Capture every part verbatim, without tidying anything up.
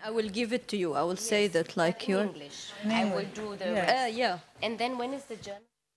I will give it to you. I will yes, say that like you. English. I will do the yes. rest. Uh, yeah. And then when is the German?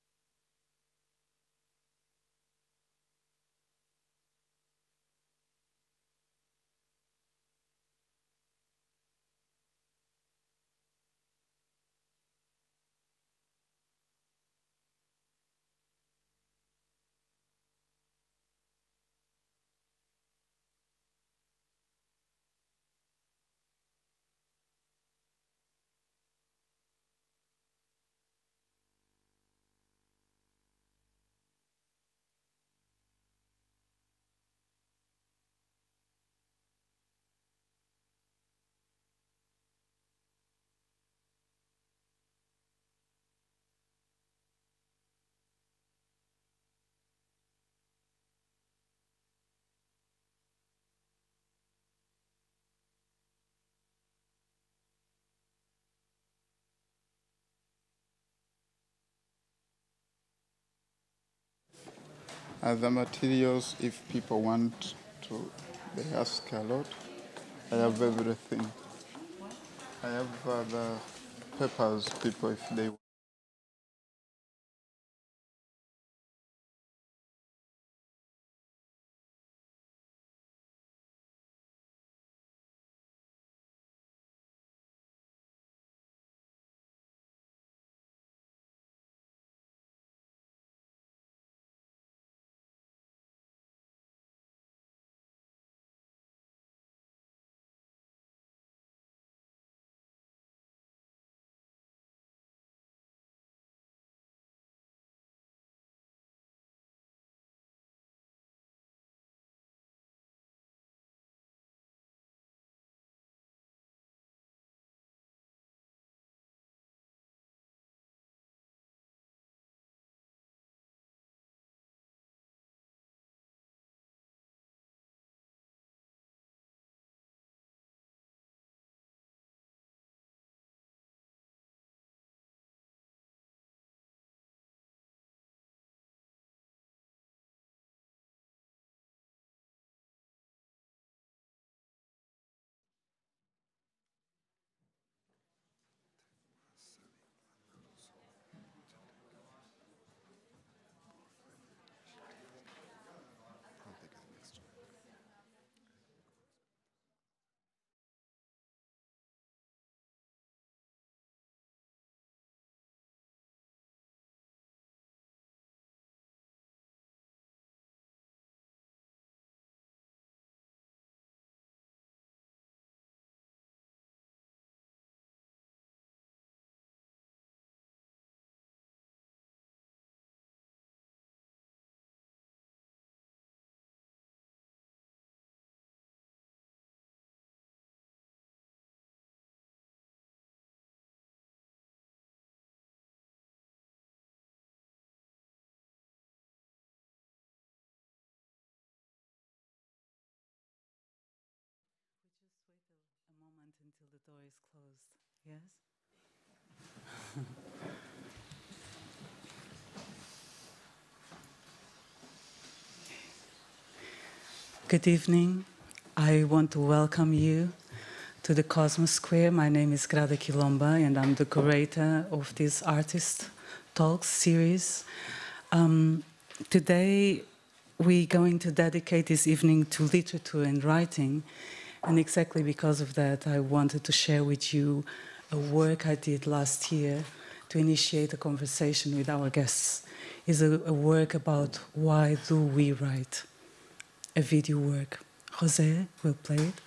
Other materials, if people want to, they ask a lot. I have everything. I have other papers, people, if they want. Until the door is closed, yes? Good evening. I want to welcome you to the Kosmos Square. My name is Grada Kilomba and I'm the curator of this Artist Talks series. Um, today we're going to dedicate this evening to literature and writing. And exactly because of that, I wanted to share with you a work I did last year to initiate a conversation with our guests. It's a, a work about why do we write, a video work. Jose will play it.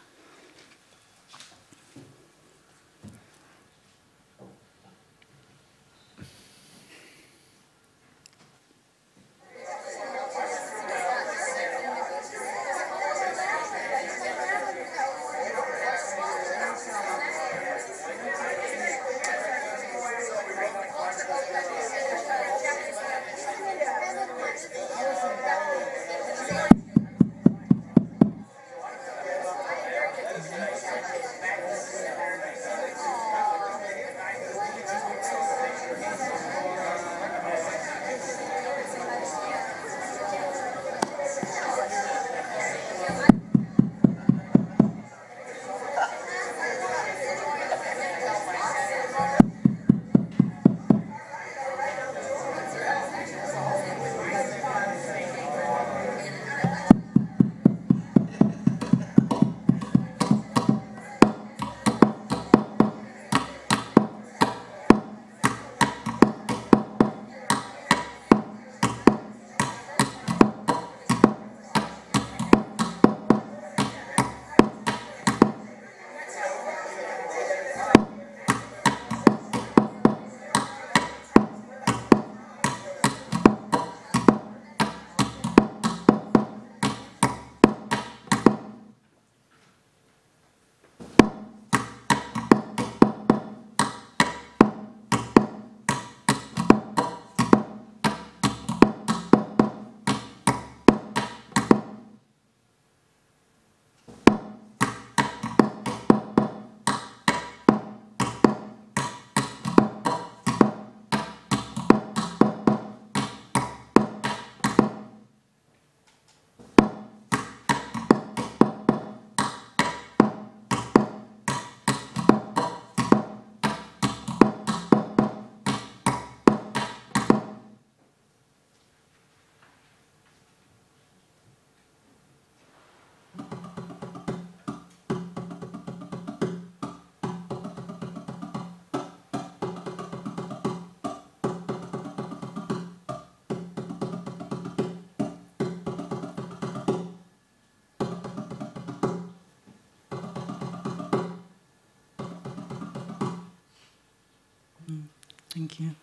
Thank you.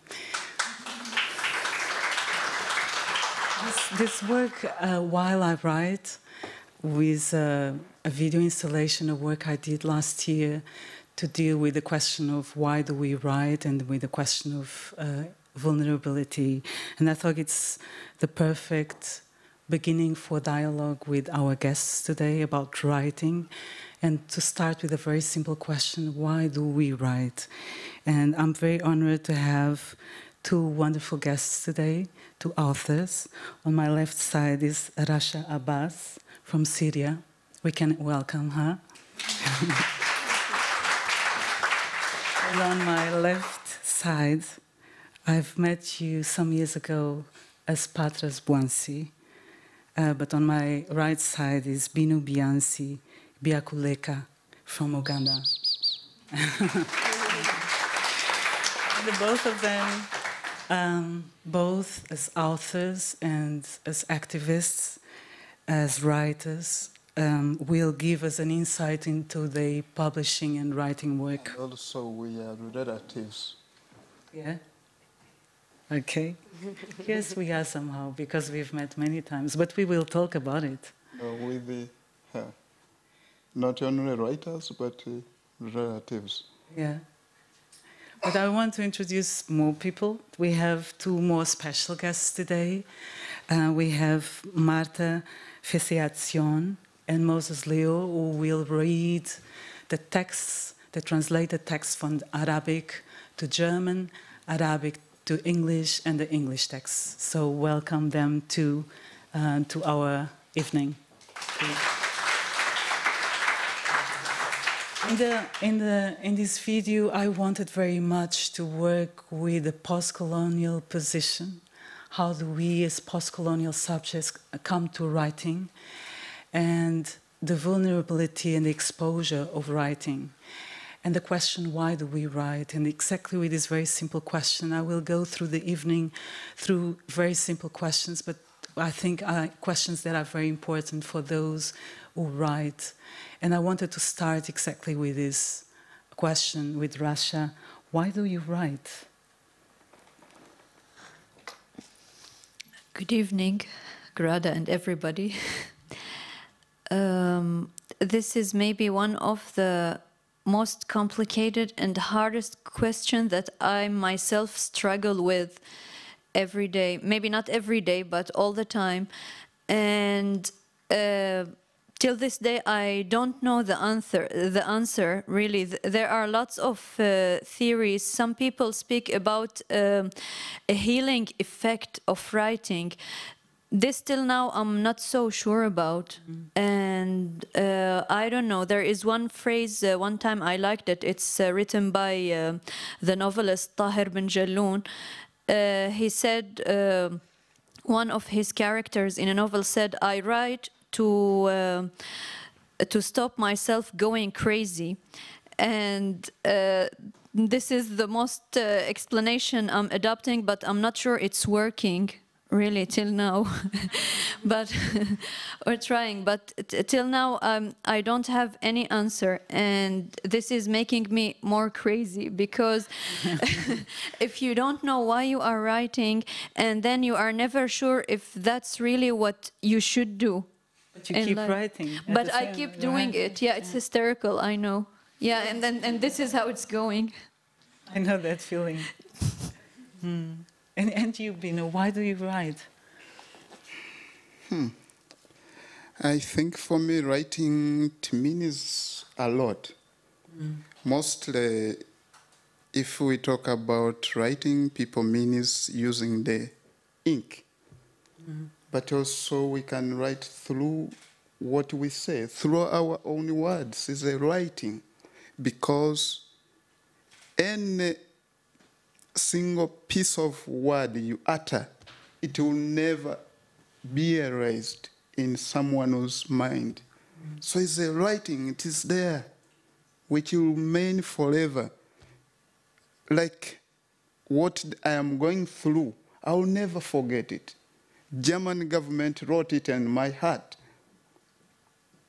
This, this work, uh, While I Write, with uh, a video installation of work I did last year to deal with the question of why do we write and with the question of uh, vulnerability. And I thought it's the perfect beginning for dialogue with our guests today about writing, and to start with a very simple question: why do we write? And I'm very honored to have two wonderful guests today, two authors. On my left side is Rasha Abbas from Syria. We can welcome her. And on my left side, I've met you some years ago as Patras Byansi. Uh, but on my right side is Bino Byansi Byakuleka from Uganda. The both of them, um, both as authors and as activists, as writers, um, will give us an insight into the publishing and writing work. And also, we are relatives. Yeah? Okay. Yes, we are somehow, because we've met many times, but we will talk about it. Uh, with the, uh, not only writers, but uh, relatives. Yeah. But I want to introduce more people. We have two more special guests today. Uh, we have Marta Fessehatzion and Moses Leo, who will read the texts, the translated texts from Arabic to German, Arabic to English, and the English texts. So welcome them to, uh, to our evening. In, the, in, the, in this video, I wanted very much to work with the post-colonial position. How do we, as post-colonial subjects, come to writing? And the vulnerability and the exposure of writing. And the question, why do we write? And exactly with this very simple question, I will go through the evening through very simple questions, but I think uh, questions that are very important for those who write. And I wanted to start exactly with this question with Rasha. Why do you write? Good evening, Grada and everybody. um, this is maybe one of the most complicated and hardest question that I myself struggle with every day. Maybe not every day, but all the time. And uh, till this day, I don't know the answer. The answer, really. There are lots of uh, theories. Some people speak about um, a healing effect of writing. This till now I'm not so sure about, mm. and uh, I don't know. There is one phrase, uh, one time I liked it. It's uh, written by uh, the novelist Tahir bin Jalloun. Uh, he said, uh, one of his characters in a novel said, I write to, uh, to stop myself going crazy. And uh, this is the most uh, explanation I'm adopting, but I'm not sure it's working. Really, till now, but we're trying. But t till now, um, I don't have any answer, and this is making me more crazy because if you don't know why you are writing, and then you are never sure if that's really what you should do. But you keep life. writing. But I keep doing it. Yeah, it's hysterical. I know. Yeah, and then and this is how it's going. I know that feeling. hmm. And, and you, Bino, why do you write? Hmm. I think for me, writing to means a lot. Mm. Mostly, if we talk about writing, people means using the ink. Mm. But also we can write through what we say, through our own words is a writing. Because any single piece of word you utter, it will never be erased in someone's mind. Mm. So it's a writing, it is there, which will remain forever. Like what I am going through, I will never forget it. German government wrote it in my heart.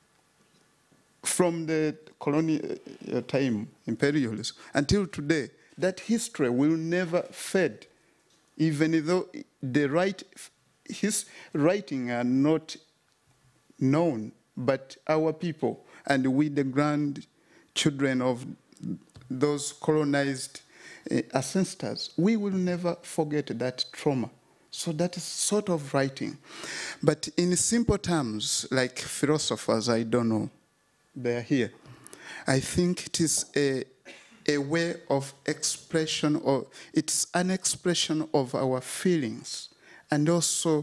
From the colonial time, imperialism, until today, that history will never fade, even though the right, his writing are not known, but our people and we, the grandchildren of those colonized uh, ancestors, we will never forget that trauma. So that is sort of writing. But in simple terms, like philosophers, I don't know, they're here. I think it is a, a way of expression, or it's an expression of our feelings, and also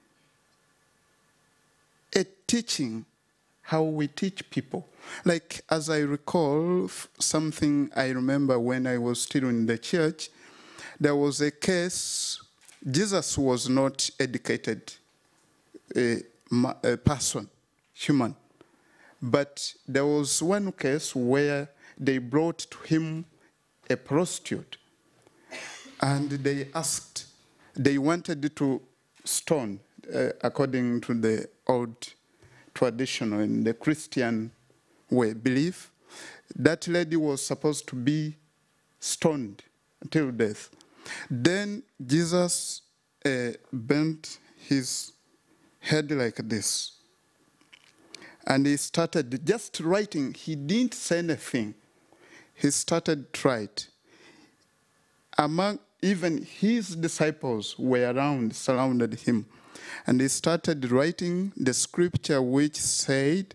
a teaching, how we teach people. Like, as I recall, something I remember when I was still in the church, there was a case. Jesus was not educated a, a person, human. But there was one case where they brought to him a prostitute. And they asked, they wanted to stone, uh, according to the old traditional in the Christian way, belief. That lady was supposed to be stoned until death. Then Jesus uh, bent his head like this. And he started just writing. He didn't say anything. He started to write. Among even his disciples were around, surrounded him. And he started writing the scripture which said,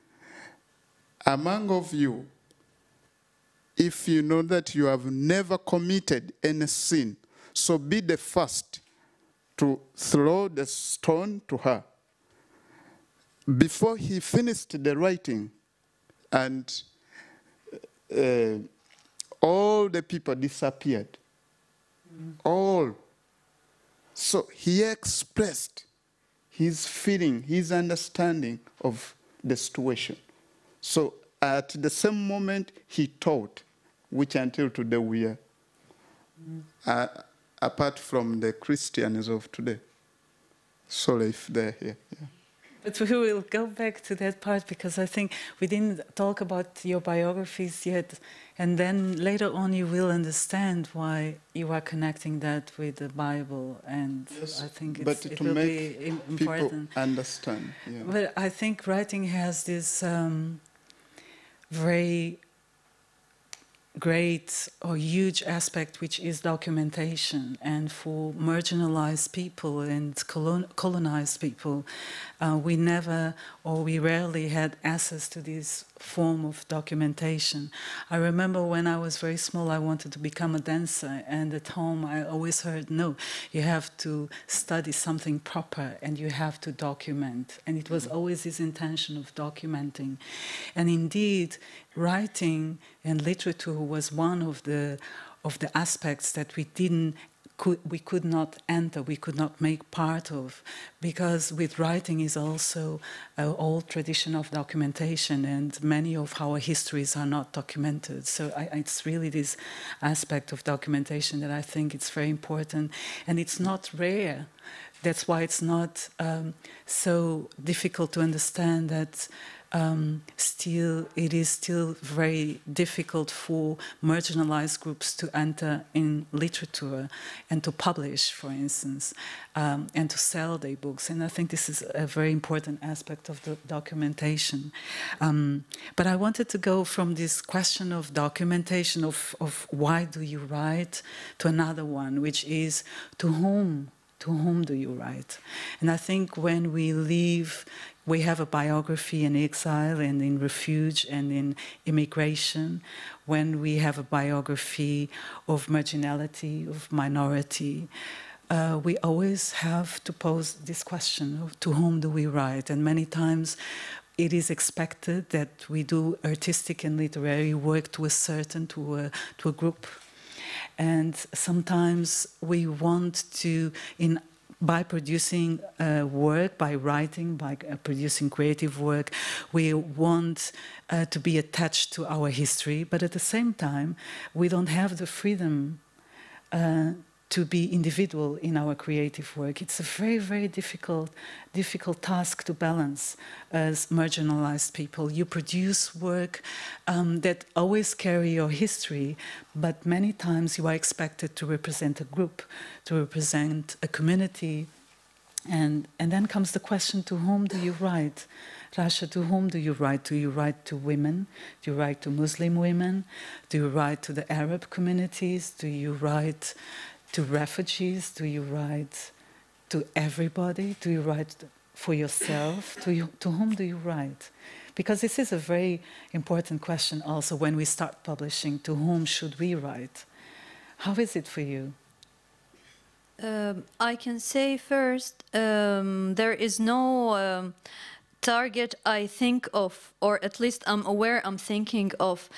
among of you, if you know that you have never committed any sin, so be the first to throw the stone to her. Before he finished the writing, and uh, all the people disappeared. Mm. All. So he expressed his feeling, his understanding of the situation. So at the same moment, he taught, which until today we are, mm. uh, apart from the Christians of today. Sorry if they're here. Yeah. But we will go back to that part, because I think we didn't talk about your biographies yet, and then later on you will understand why you are connecting that with the Bible, and yes, I think it's, but it to will make be important. People understand. Yeah. But I think writing has this um, very great or huge aspect, which is documentation. And for marginalized people and colon colonized people, uh, we never or we rarely had access to this form of documentation. I remember when I was very small, I wanted to become a dancer, and at home I always heard, no, you have to study something proper and you have to document. And it was always this intention of documenting. And indeed, writing and literature was one of the of the aspects that we didn't could we could not enter, we could not make part of, because with writing is also an old tradition of documentation, and many of our histories are not documented. So I, it's really this aspect of documentation that I think it's very important, and it's not rare. That's why it's not um, so difficult to understand that um, still it is still very difficult for marginalized groups to enter in literature and to publish, for instance, um, and to sell their books. And I think this is a very important aspect of the documentation. Um, but I wanted to go from this question of documentation, of, of why do you write, to another one, which is to whom? To whom do you write? And I think when we leave, we have a biography in exile and in refuge and in immigration. When we have a biography of marginality, of minority, uh, we always have to pose this question of to whom do we write? And many times it is expected that we do artistic and literary work to a certain, to a, to a group. And sometimes we want to, in, by producing uh, work, by writing, by uh, producing creative work, we want uh, to be attached to our history, but at the same time, we don't have the freedom uh, to be individual in our creative work. It's a very, very difficult, difficult task to balance as marginalized people. You produce work um, that always carry your history, but many times you are expected to represent a group, to represent a community. And, and then comes the question, to whom do you write? Rasha, to whom do you write? Do you write to women? Do you write to Muslim women? Do you write to the Arab communities? Do you write to refugees? Do you write to everybody? Do you write for yourself? To, you, to whom do you write? Because this is a very important question also when we start publishing. To whom should we write? How is it for you? Um, I can say first, um, there is no um, target I think of, or at least I'm aware I'm thinking of.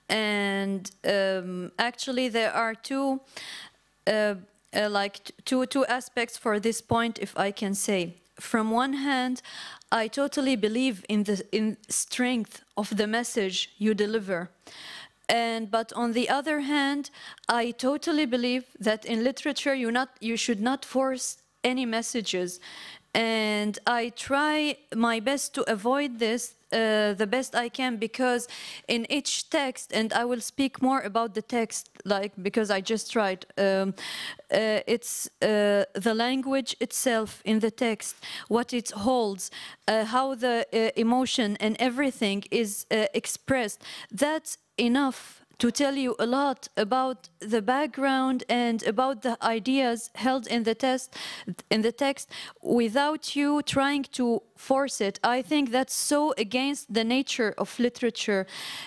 And um, actually there are two Uh, uh, like two two aspects for this point, if I can say. From one hand, I totally believe in the in strength of the message you deliver, and but on the other hand, I totally believe that in literature you not you should not force any messages, and I try my best to avoid this uh, the best I can, because in each text, and I will speak more about the text, like because I just tried, um, uh, it's uh, the language itself in the text, what it holds, uh, how the uh, emotion and everything is uh, expressed. That's enough to tell you a lot about the background and about the ideas held in the text, in the text, without you trying to force it. I think that's so against the nature of literature,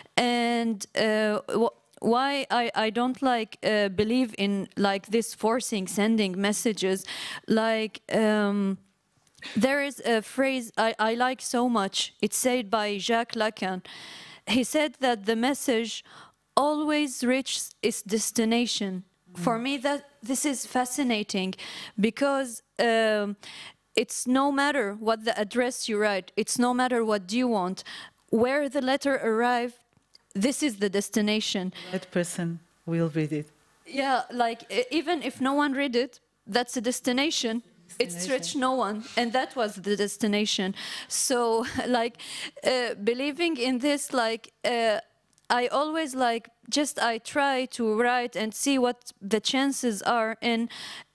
and uh, why I, I don't like uh, believe in like this forcing, sending messages. Like um, there is a phrase I, I like so much. It's said by Jacques Lacan. He said that the message always reaches its destination. Mm. For me, that this is fascinating, because um, it's no matter what the address you write, it's no matter what you want, where the letter arrived, this is the destination. That person will read it. Yeah, like even if no one read it, that's a destination. It's reached no one, and that was the destination. So, like, uh, believing in this, like. Uh, I always like just I try to write and see what the chances are in,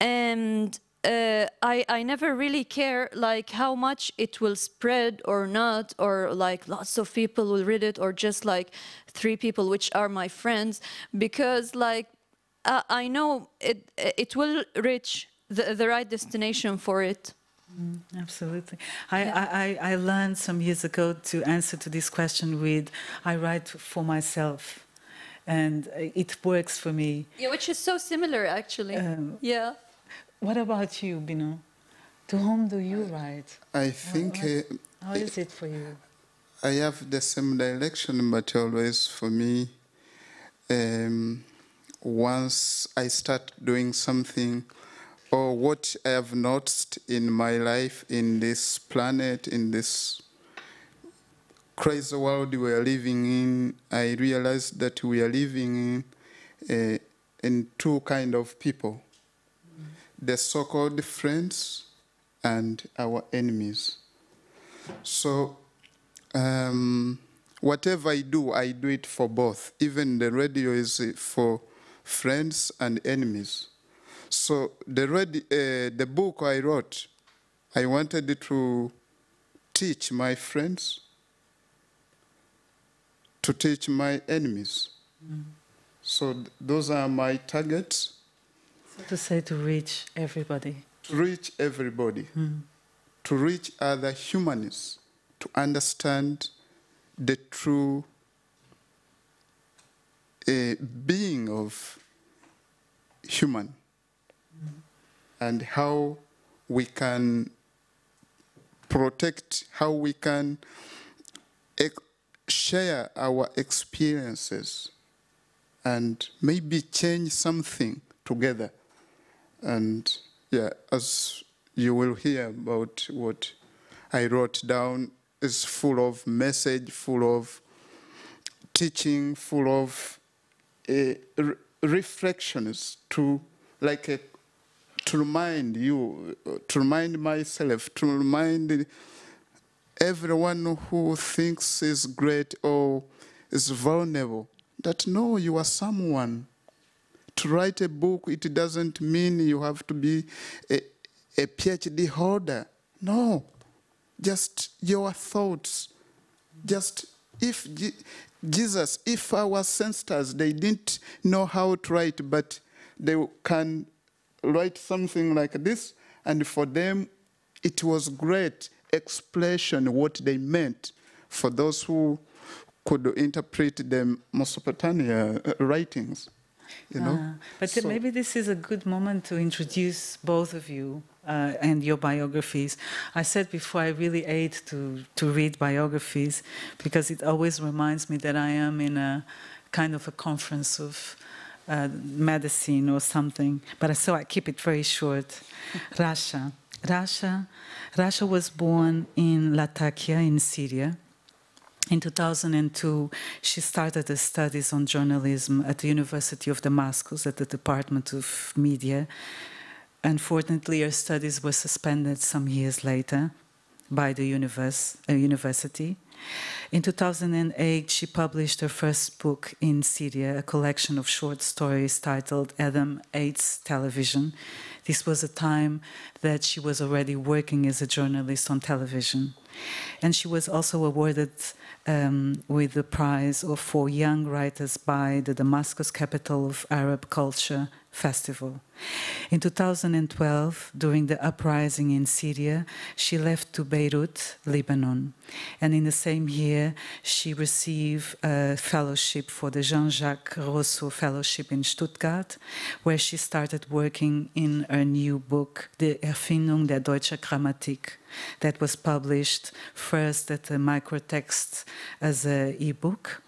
and uh, I I never really care like how much it will spread or not, or like lots of people will read it or just like three people, which are my friends, because like uh, I know it it will reach the the right destination for it. Mm, absolutely. I, I, I learned some years ago to answer to this question with, I write for myself, and it works for me. Yeah, which is so similar, actually. Um, yeah. What about you, Bino? To whom do you write? I think... What, what, uh, how is it for you? I have the same direction, but always for me, um, once I start doing something, or what I have noticed in my life, in this planet, in this crazy world we are living in, I realized that we are living in, uh, in two kind of people, mm. the so-called friends and our enemies. So um, whatever I do, I do it for both. Even the radio is for friends and enemies. So the, ready, uh, the book I wrote, I wanted to teach my friends, to teach my enemies. Mm. So th those are my targets. So to say to reach everybody. To reach everybody. Mm. To reach other humanists, to understand the true uh, being of human. And how we can protect, how we can share our experiences and maybe change something together. And yeah, as you will hear about what I wrote down, is full of message, full of teaching, full of uh, re reflections to like a to remind you, to remind myself, to remind everyone who thinks is great or is vulnerable that no, you are someone. To write a book, it doesn't mean you have to be a, a PhD holder. No, just your thoughts. Just if Je Jesus, if our ancestors, they didn't know how to write, but they can write something like this, and for them, it was great expression what they meant for those who could interpret the Mesopotamia writings. You know? Uh, but so, maybe this is a good moment to introduce both of you uh, and your biographies. I said before I really hate to, to read biographies because it always reminds me that I am in a kind of a conference of uh, medicine or something. But so I keep it very short. Rasha. Rasha. Rasha was born in Latakia in Syria. In two thousand two, she started her studies on journalism at the University of Damascus at the Department of Media. Unfortunately, her studies were suspended some years later by the universe, uh, university. In two thousand eight, she published her first book in Syria, a collection of short stories titled Adam Hates Television. This was a time that she was already working as a journalist on television. And she was also awarded um, with the prize of, for young writers by the Damascus Capital of Arab Culture Festival. In two thousand twelve, during the uprising in Syria, she left to Beirut, Lebanon. And in the same year, she received a fellowship for the Jean-Jacques Rousseau Fellowship in Stuttgart, where she started working in her new book, Die Erfindung der deutschen Grammatik, that was published first at a microtext as an e-book,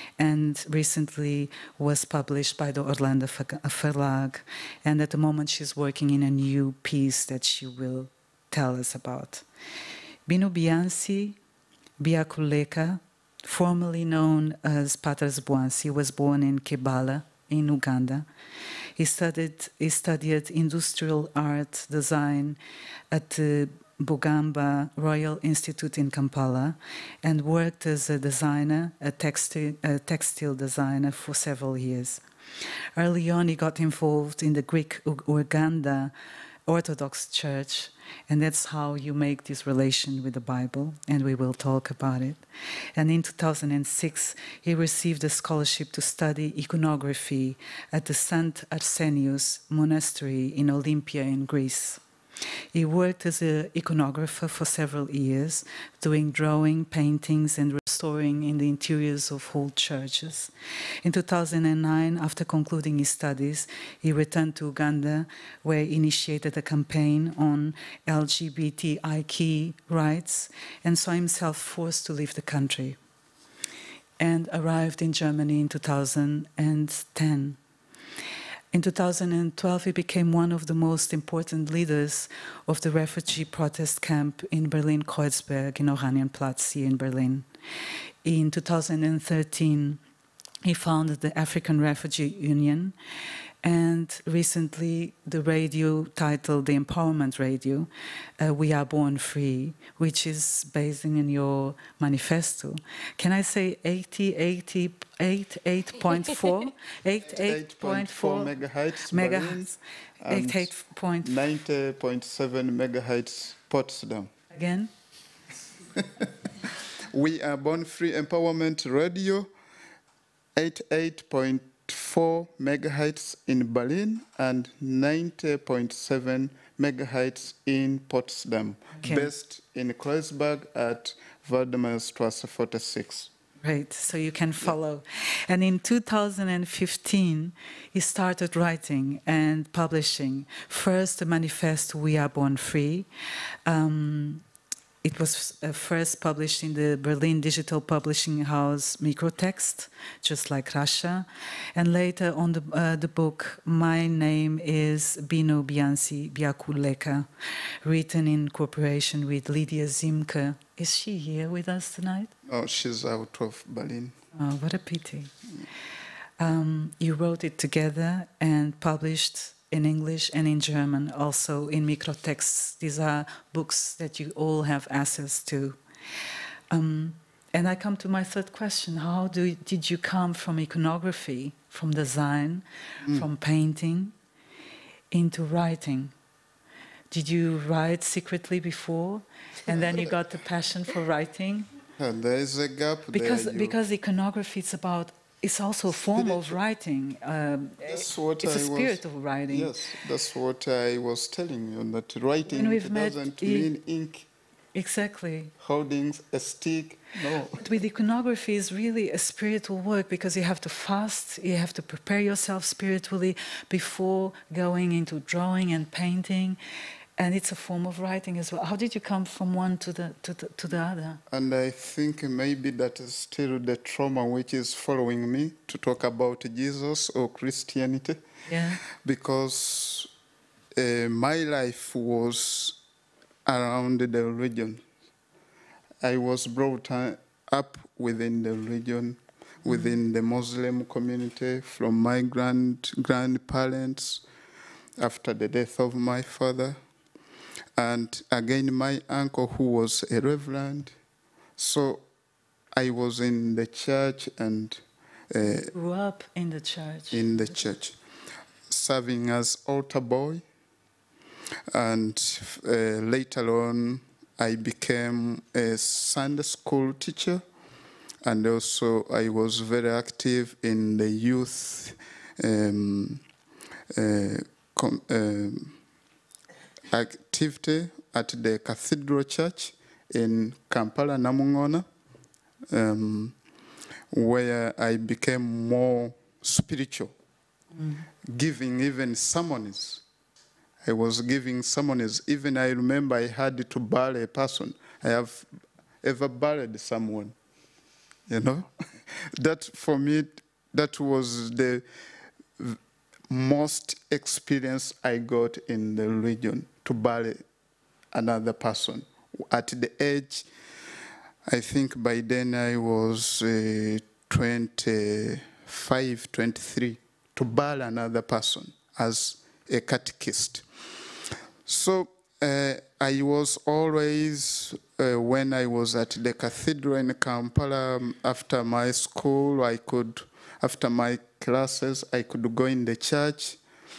and recently was published by the Orlando Verlag. And at the moment she's working in a new piece that she will tell us about. Bino Byansi Byakuleka, formerly known as Patras Bwansi, was born in Kebala in Uganda. He studied, he studied industrial art design at the Bugamba Royal Institute in Kampala and worked as a designer, a textile, a textile designer for several years. Early on, he got involved in the Greek Uganda Orthodox Church, and that's how you make this relation with the Bible, and we will talk about it. And in two thousand six, he received a scholarship to study iconography at the Saint Arsenius Monastery in Olympia in Greece. He worked as an iconographer for several years, doing drawing, paintings, and restoring in the interiors of old churches. In two thousand nine, after concluding his studies, he returned to Uganda, where he initiated a campaign on L G B T I Q rights and saw himself forced to leave the country, and arrived in Germany in two thousand ten. In two thousand twelve, he became one of the most important leaders of the refugee protest camp in Berlin-Kreuzberg in Oranienplatz here in Berlin. In two thousand thirteen, he founded the African Refugee Union, and recently the radio titled The Empowerment Radio, uh, We Are Born Free, which is based in your manifesto. Can I say eighty, eighty, eighty-eight point four? eighty-eight point four megahertz, megahertz, eighty-eight point four, ninety point seven megahertz Potsdam. Again? We Are Born Free Empowerment Radio, eighty-eight point four megahertz in Berlin and ninety point seven megahertz in Potsdam, okay. Based in Kreuzberg at Waldemarstraße forty-six. Right, so you can follow. Yeah. And in two thousand fifteen, he started writing and publishing first the manifesto We Are Born Free. Um, It was uh, first published in the Berlin Digital Publishing House Microtext, just like Rasha. And later on the, uh, the book, My Name is Bino Byansi Byakuleka, written in cooperation with Lydia Zimke. Is she here with us tonight? Oh, she's out of Berlin. Oh, what a pity. Um, you wrote it together and published in English and in German, also in microtexts. These are books that you all have access to. Um, and I come to my third question. How do you, did you come from iconography, from design, mm. from painting, into writing? Did you write secretly before, and then you got the passion for writing? Yeah, there is a gap because, there. You... Because iconography, it's about, it's also a form of writing. Um, that's what it's I a spirit was, of writing. Yes, that's what I was telling you, that writing doesn't met, mean ink. Exactly. Holding a stick, no. But with iconography is really a spiritual work, because you have to fast, you have to prepare yourself spiritually before going into drawing and painting. And it's a form of writing as well. How did you come from one to the, to the, to the other? And I think maybe that is still the trauma which is following me to talk about Jesus or Christianity. Yeah. Because uh, my life was around the religion. I was brought up within the religion, within mm. the Muslim community, from my grand grandparents after the death of my father. And again, my uncle, who was a reverend. So I was in the church and... Uh, grew up in the church. In the church, serving as altar boy. And uh, later on, I became a Sunday school teacher. And also, I was very active in the youth um, uh, com um, activity at the Cathedral Church in Kampala, Namungona, um, where I became more spiritual, mm. giving even sermons. I was giving sermons. Even I remember I had to bury a person. I have ever buried someone, you know? That, for me, that was the most experience I got in the religion, to bury another person. At the age, I think by then I was uh, twenty-five, twenty-three, to bury another person as a catechist. So uh, I was always, uh, when I was at the cathedral in Kampala, after my school, I could, after my classes, I could go in the church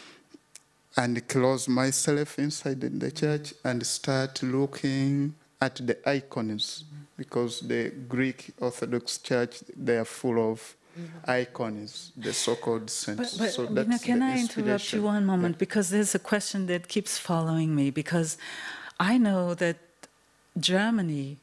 and close myself inside the church and start looking at the icons, because the Greek Orthodox Church, they are full of icons, the so-called saints. But, but so Bino, that's can the I interrupt you one moment? Yeah. Because there's a question that keeps following me, because I know that Germany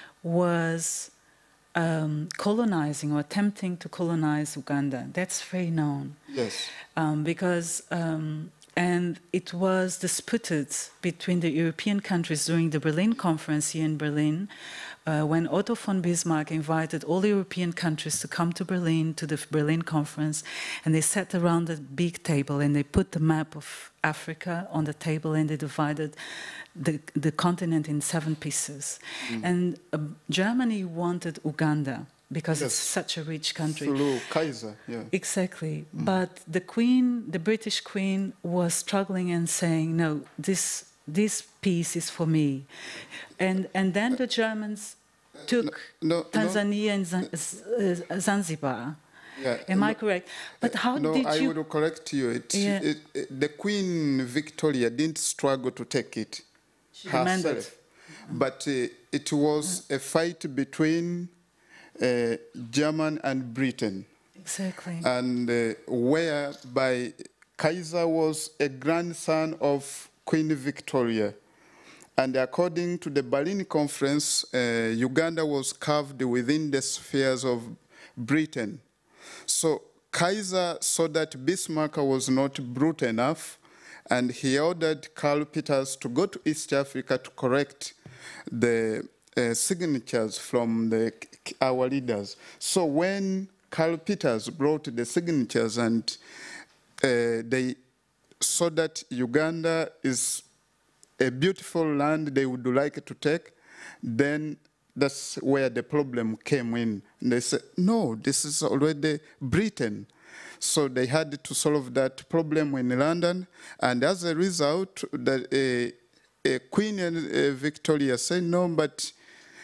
was um, colonizing or attempting to colonize Uganda. That's very known. Yes. Um, because... Um, And it was disputed between the European countries during the Berlin conference here in Berlin, uh, when Otto von Bismarck invited all European countries to come to Berlin, to the Berlin conference, and they sat around a big table and they put the map of Africa on the table and they divided the, the continent in seven pieces. Mm. And uh, Germany wanted Uganda, because yes. it's such a rich country. Through Kaiser, yeah. Exactly. Mm. But the Queen, the British Queen, was struggling and saying, no, this this piece is for me. And and then the Germans took no, no, Tanzania no. and Zanzibar. Yeah, Am no, I correct? But how no, did you... No, I would correct you. It, yeah. it, it, the Queen Victoria didn't struggle to take it she herself. Demanded. But uh, it was a fight between uh, German and Britain. Exactly. And uh, whereby Kaiser was a grandson of Queen Victoria. And according to the Berlin Conference, uh, Uganda was carved within the spheres of Britain. So Kaiser saw that Bismarck was not brute enough, and he ordered Karl Peters to go to East Africa to correct the uh, signatures from the, our leaders. So when Karl Peters brought the signatures and uh, they saw that Uganda is a beautiful land they would like to take, then that's where the problem came in. And they said, no, this is already Britain. So they had to solve that problem in London, and as a result, the, uh, uh, Queen uh, Victoria said, no, but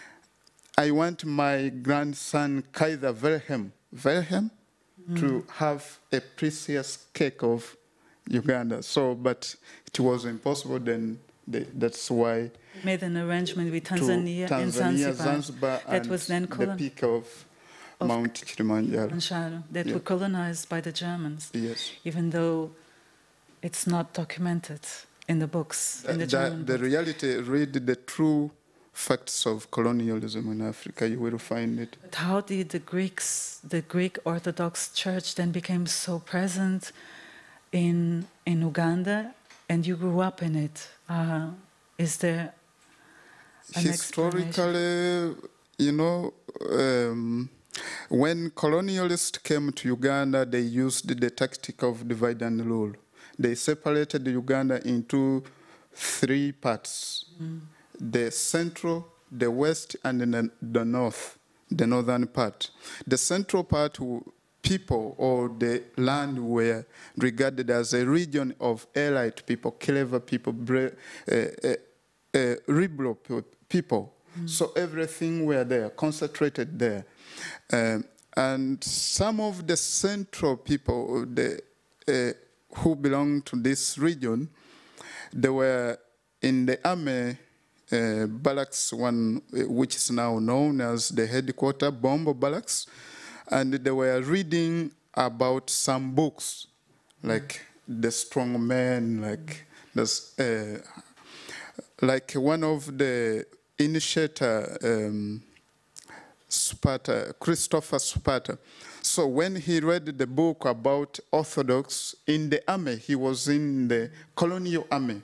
I want my grandson Kaiser Wilhelm, Wilhelm mm. to have a precious cake of Uganda. So, but it was impossible then. They, that's why made an arrangement with Tanzania, Tanzania and Zanzibar, Zanzibar that and was then the peak of, of Mount Kilimanjaro. That yeah. were colonized by the Germans. Yes. Even though it's not documented in the books, in the, the German The books. reality, read the true facts of colonialism in Africa, you will find it. But how did the Greeks, the Greek Orthodox Church then became so present in, in Uganda, and you grew up in it? Uh, is there an Historically, you know, um, when colonialists came to Uganda, they used the tactic of divide and rule. They separated Uganda into three parts. Mm. The central, the west, and the, the north, the northern part. The central part, people or the land were regarded as a region of elite people, clever people, uh, uh, uh, liberal people. Mm. So everything were there, concentrated there. Um, and some of the central people the, uh, who belong to this region, they were in the army uh, barracks, one which is now known as the headquarters, Bombo Barracks, and they were reading about some books, like The Strong Man, like this, uh, like one of the initiator, um, Sparta, Christopher Sparta. So when he read the book about Orthodox in the army, he was in the colonial army.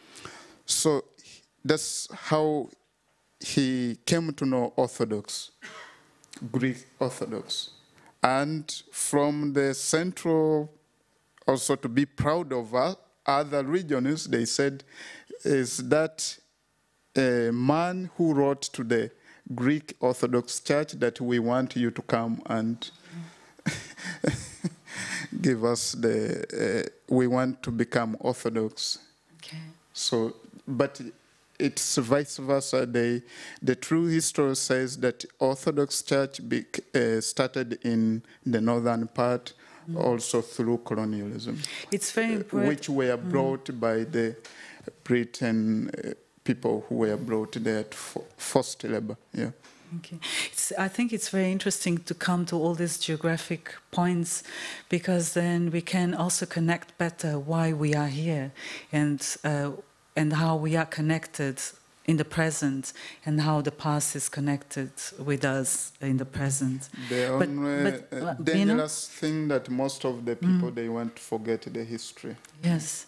So that's how he came to know Orthodox, Greek Orthodox. And from the central, also to be proud of other regions, they said, is that a man who wrote to the Greek Orthodox Church that we want you to come and give us the, uh, we want to become Orthodox. Okay. So, but it's vice versa. They, the true history says that Orthodox Church be, uh, started in the northern part, mm. also through colonialism. It's very important. Which were brought mm. by the Britain uh, people who were brought there for forced labor. Yeah. Okay. It's, I think it's very interesting to come to all these geographic points, because then we can also connect better why we are here, and uh, and how we are connected in the present, and how the past is connected with us in the present. The but, only but, uh, uh, dangerous you know? thing that most of the people, mm. they want to forget the history. Yes.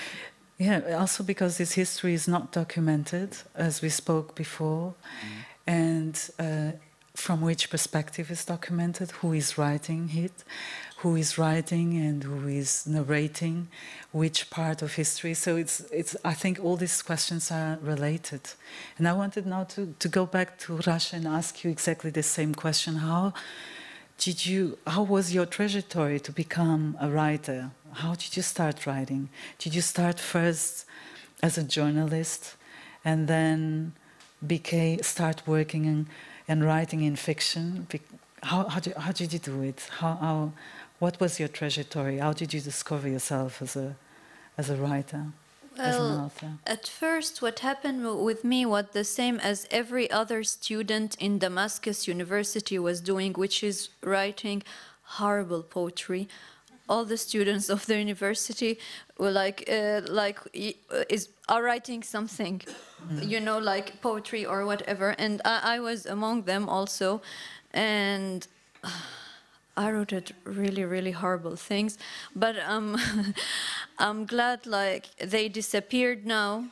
Yeah, also because this history is not documented, as we spoke before, mm. and uh, from which perspective is documented, who is writing it, who is writing and who is narrating, which part of history. So it's, it's, I think all these questions are related. And I wanted now to, to go back to Rasha and ask you exactly the same question. How did you, how was your trajectory to become a writer? How did you start writing? Did you start first as a journalist and then became, start working in, and writing in fiction? How, how, did, how did you do it? How, how, what was your trajectory? How did you discover yourself as a, as a writer, well, as an author? At first, what happened with me was the same as every other student in Damascus University was doing, which is writing horrible poetry. All the students of the university were like, uh, like is are writing something, mm. you know, like poetry or whatever. And I, I was among them also, and uh, I wrote it really, really horrible things. But um, I'm glad like they disappeared now.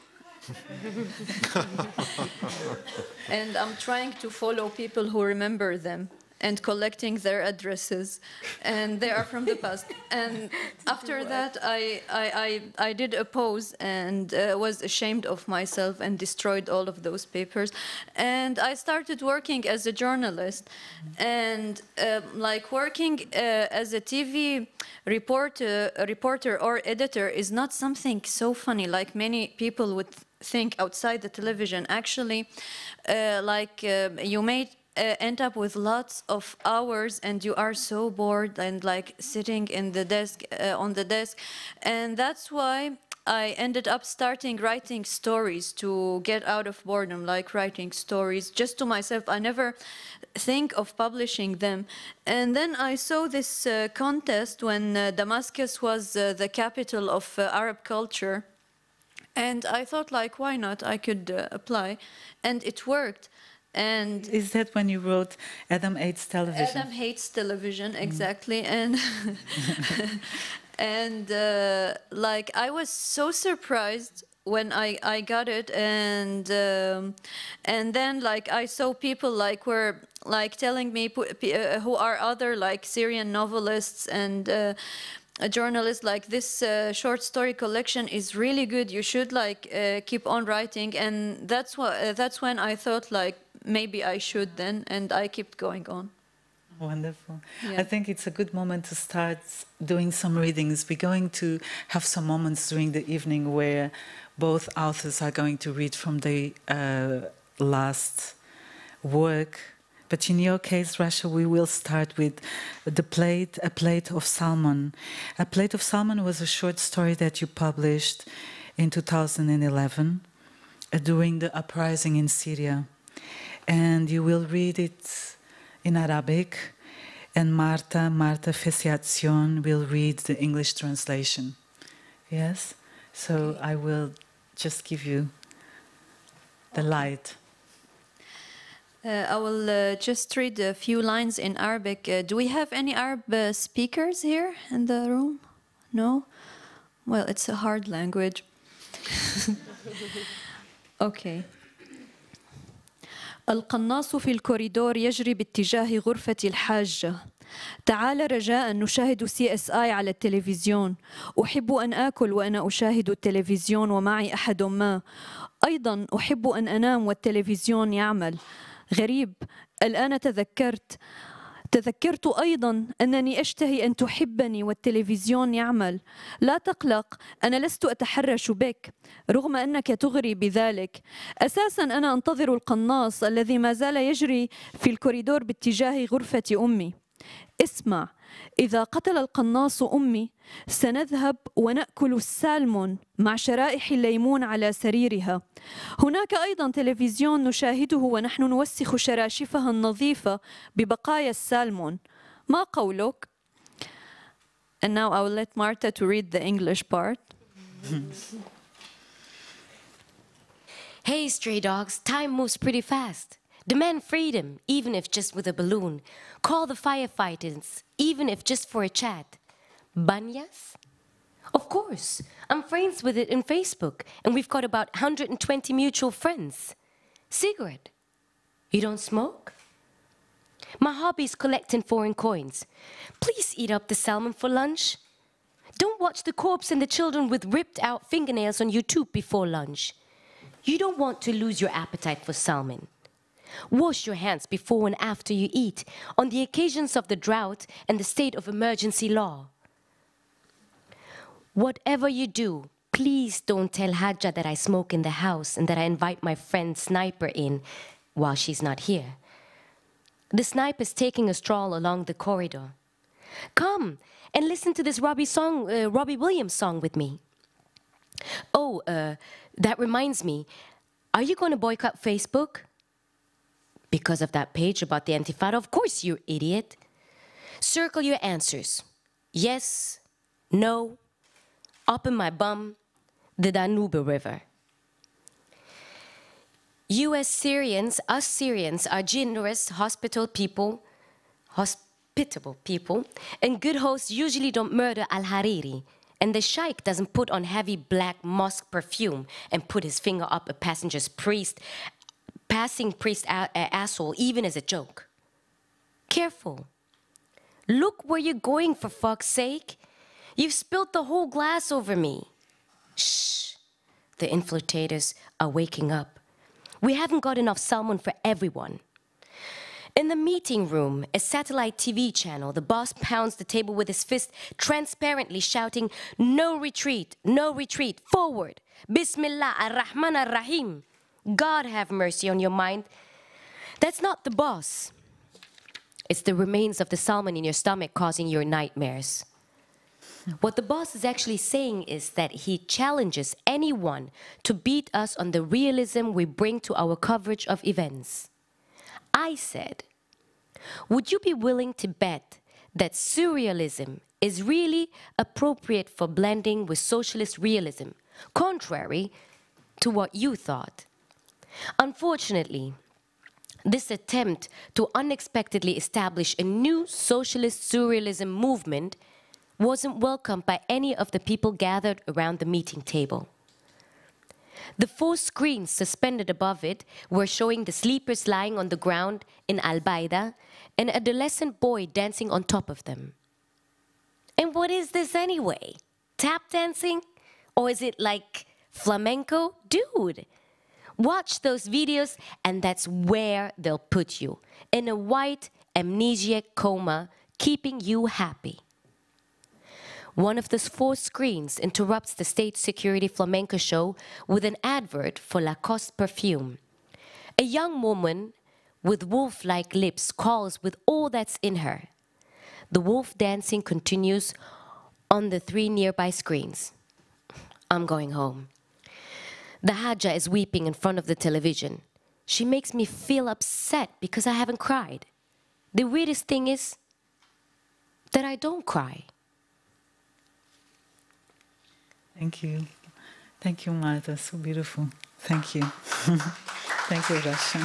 And I'm trying to follow people who remember them. and collecting their addresses, and they are from the past. And after that, I, I, I, I did a pause and uh, was ashamed of myself and destroyed all of those papers. And I started working as a journalist, and uh, like working uh, as a T V reporter, reporter or editor is not something so funny like many people would think outside the television. Actually, uh, like uh, you may uh, end up with lots of hours and you are so bored and like sitting in the desk uh, on the desk, and that's why I ended up starting writing stories to get out of boredom, like writing stories just to myself. I never think of publishing them. And then I saw this uh, contest when uh, Damascus was uh, the capital of uh, Arab culture. And I thought, like, why not? I could uh, apply. And it worked. And is that when you wrote Adam Hates Television? Adam Hates Television, exactly. Mm. And and uh, like I was so surprised when I, I got it, and um, and then like I saw people like were like telling me uh, who are other like Syrian novelists and uh, a journalist, like this uh, short story collection is really good. You should like uh, keep on writing, and that's what uh, that's when I thought like maybe I should then, and I kept going on. Wonderful. Yeah. I think it's a good moment to start doing some readings. We're going to have some moments during the evening where both authors are going to read from the uh, last work. But in your case, Rasha, we will start with the plate, A Plate of Salmon. A Plate of Salmon was a short story that you published in two thousand eleven uh, during the uprising in Syria. And you will read it in Arabic, and Marta, Marta Fessehatzion will read the English translation. Yes? So I will just give you the light. Uh, I will uh, just read a few lines in Arabic. Uh, do we have any Arab uh, speakers here in the room? No? Well, it's a hard language. Okay. القناص في الكوريدور يجري باتجاه غرفة الحاجة. تعال رجاء نشاهد سي اس آي على التلفزيون. أحب أن آكل وأنا أشاهد التلفزيون ومعي أحد ما. أيضا أحب أن أنام والتلفزيون يعمل. غريب، الآن تذكرت. تذكرت أيضا أنني أشتهي أن تحبني والتلفزيون يعمل. لا تقلق، أنا لست أتحرش بك رغم أنك تغري بذلك. أساسا أنا أنتظر القناص الذي ما زال يجري في الكوريدور باتجاه غرفة أمي. اسمع، إذا قتل القناص أمي سنذهب ونأكل السالمون مع شرائح الليمون على سريرها. هناك أيضا تلفزيون نشاهده ونحن نوسخ شراشفها النظيفة ببقايا السالمون. ما قولك؟ And now I will let Marta to read the English part. Hey, stray dogs, time moves pretty fast. Demand freedom, even if just with a balloon. Call the firefighters, even if just for a chat. Banyas? Of course. I'm friends with it in Facebook, and we've got about one hundred twenty mutual friends. Cigarette? You don't smoke? My hobby is collecting foreign coins. Please eat up the salmon for lunch. Don't watch the corpse and the children with ripped out fingernails on YouTube before lunch. You don't want to lose your appetite for salmon. Wash your hands before and after you eat on the occasions of the drought and the state of emergency law. Whatever you do, please don't tell Hajja that I smoke in the house and that I invite my friend Sniper in while she's not here. The Sniper's taking a stroll along the corridor. Come and listen to this Robbie song, uh, Robbie Williams song with me. Oh, uh, that reminds me, are you going to boycott Facebook? Because of that page about the Intifada? Of course, you idiot. Circle your answers. Yes, no, up in my bum, the Danube River. You as Syrians, us Syrians, are generous, hospitable people, hospitable people, and good hosts usually don't murder Al-Hariri, and the sheikh doesn't put on heavy black mosque perfume and put his finger up a passenger's priest, passing priest a a asshole, even as a joke. Careful. Look where you're going, for fuck's sake. You've spilled the whole glass over me. Shh. The infiltrators are waking up. We haven't got enough salmon for everyone. In the meeting room, a satellite T V channel, the boss pounds the table with his fist, transparently shouting, "No retreat, no retreat, forward. Bismillah ar-Rahman ar-Rahim. God have mercy on your mind." That's not the boss. It's the remains of the salmon in your stomach causing your nightmares. What the boss is actually saying is that he challenges anyone to beat us on the realism we bring to our coverage of events. I said, would you be willing to bet that surrealism is really appropriate for blending with socialist realism, contrary to what you thought? Unfortunately, this attempt to unexpectedly establish a new socialist surrealism movement wasn't welcomed by any of the people gathered around the meeting table. The four screens suspended above it were showing the sleepers lying on the ground in Al-Baida and an adolescent boy dancing on top of them. And what is this anyway? Tap dancing? Or is it like flamenco? Dude, watch those videos and that's where they'll put you, in a white amnesiac coma, keeping you happy. One of those four screens interrupts the state security flamenco show with an advert for Lacoste perfume. A young woman with wolf-like lips calls with all that's in her. The wolf dancing continues on the three nearby screens. I'm going home. The Hajja is weeping in front of the television. She makes me feel upset because I haven't cried. The weirdest thing is that I don't cry. Thank you. Thank you, Marta. So beautiful. Thank you. Thank you, Rasha.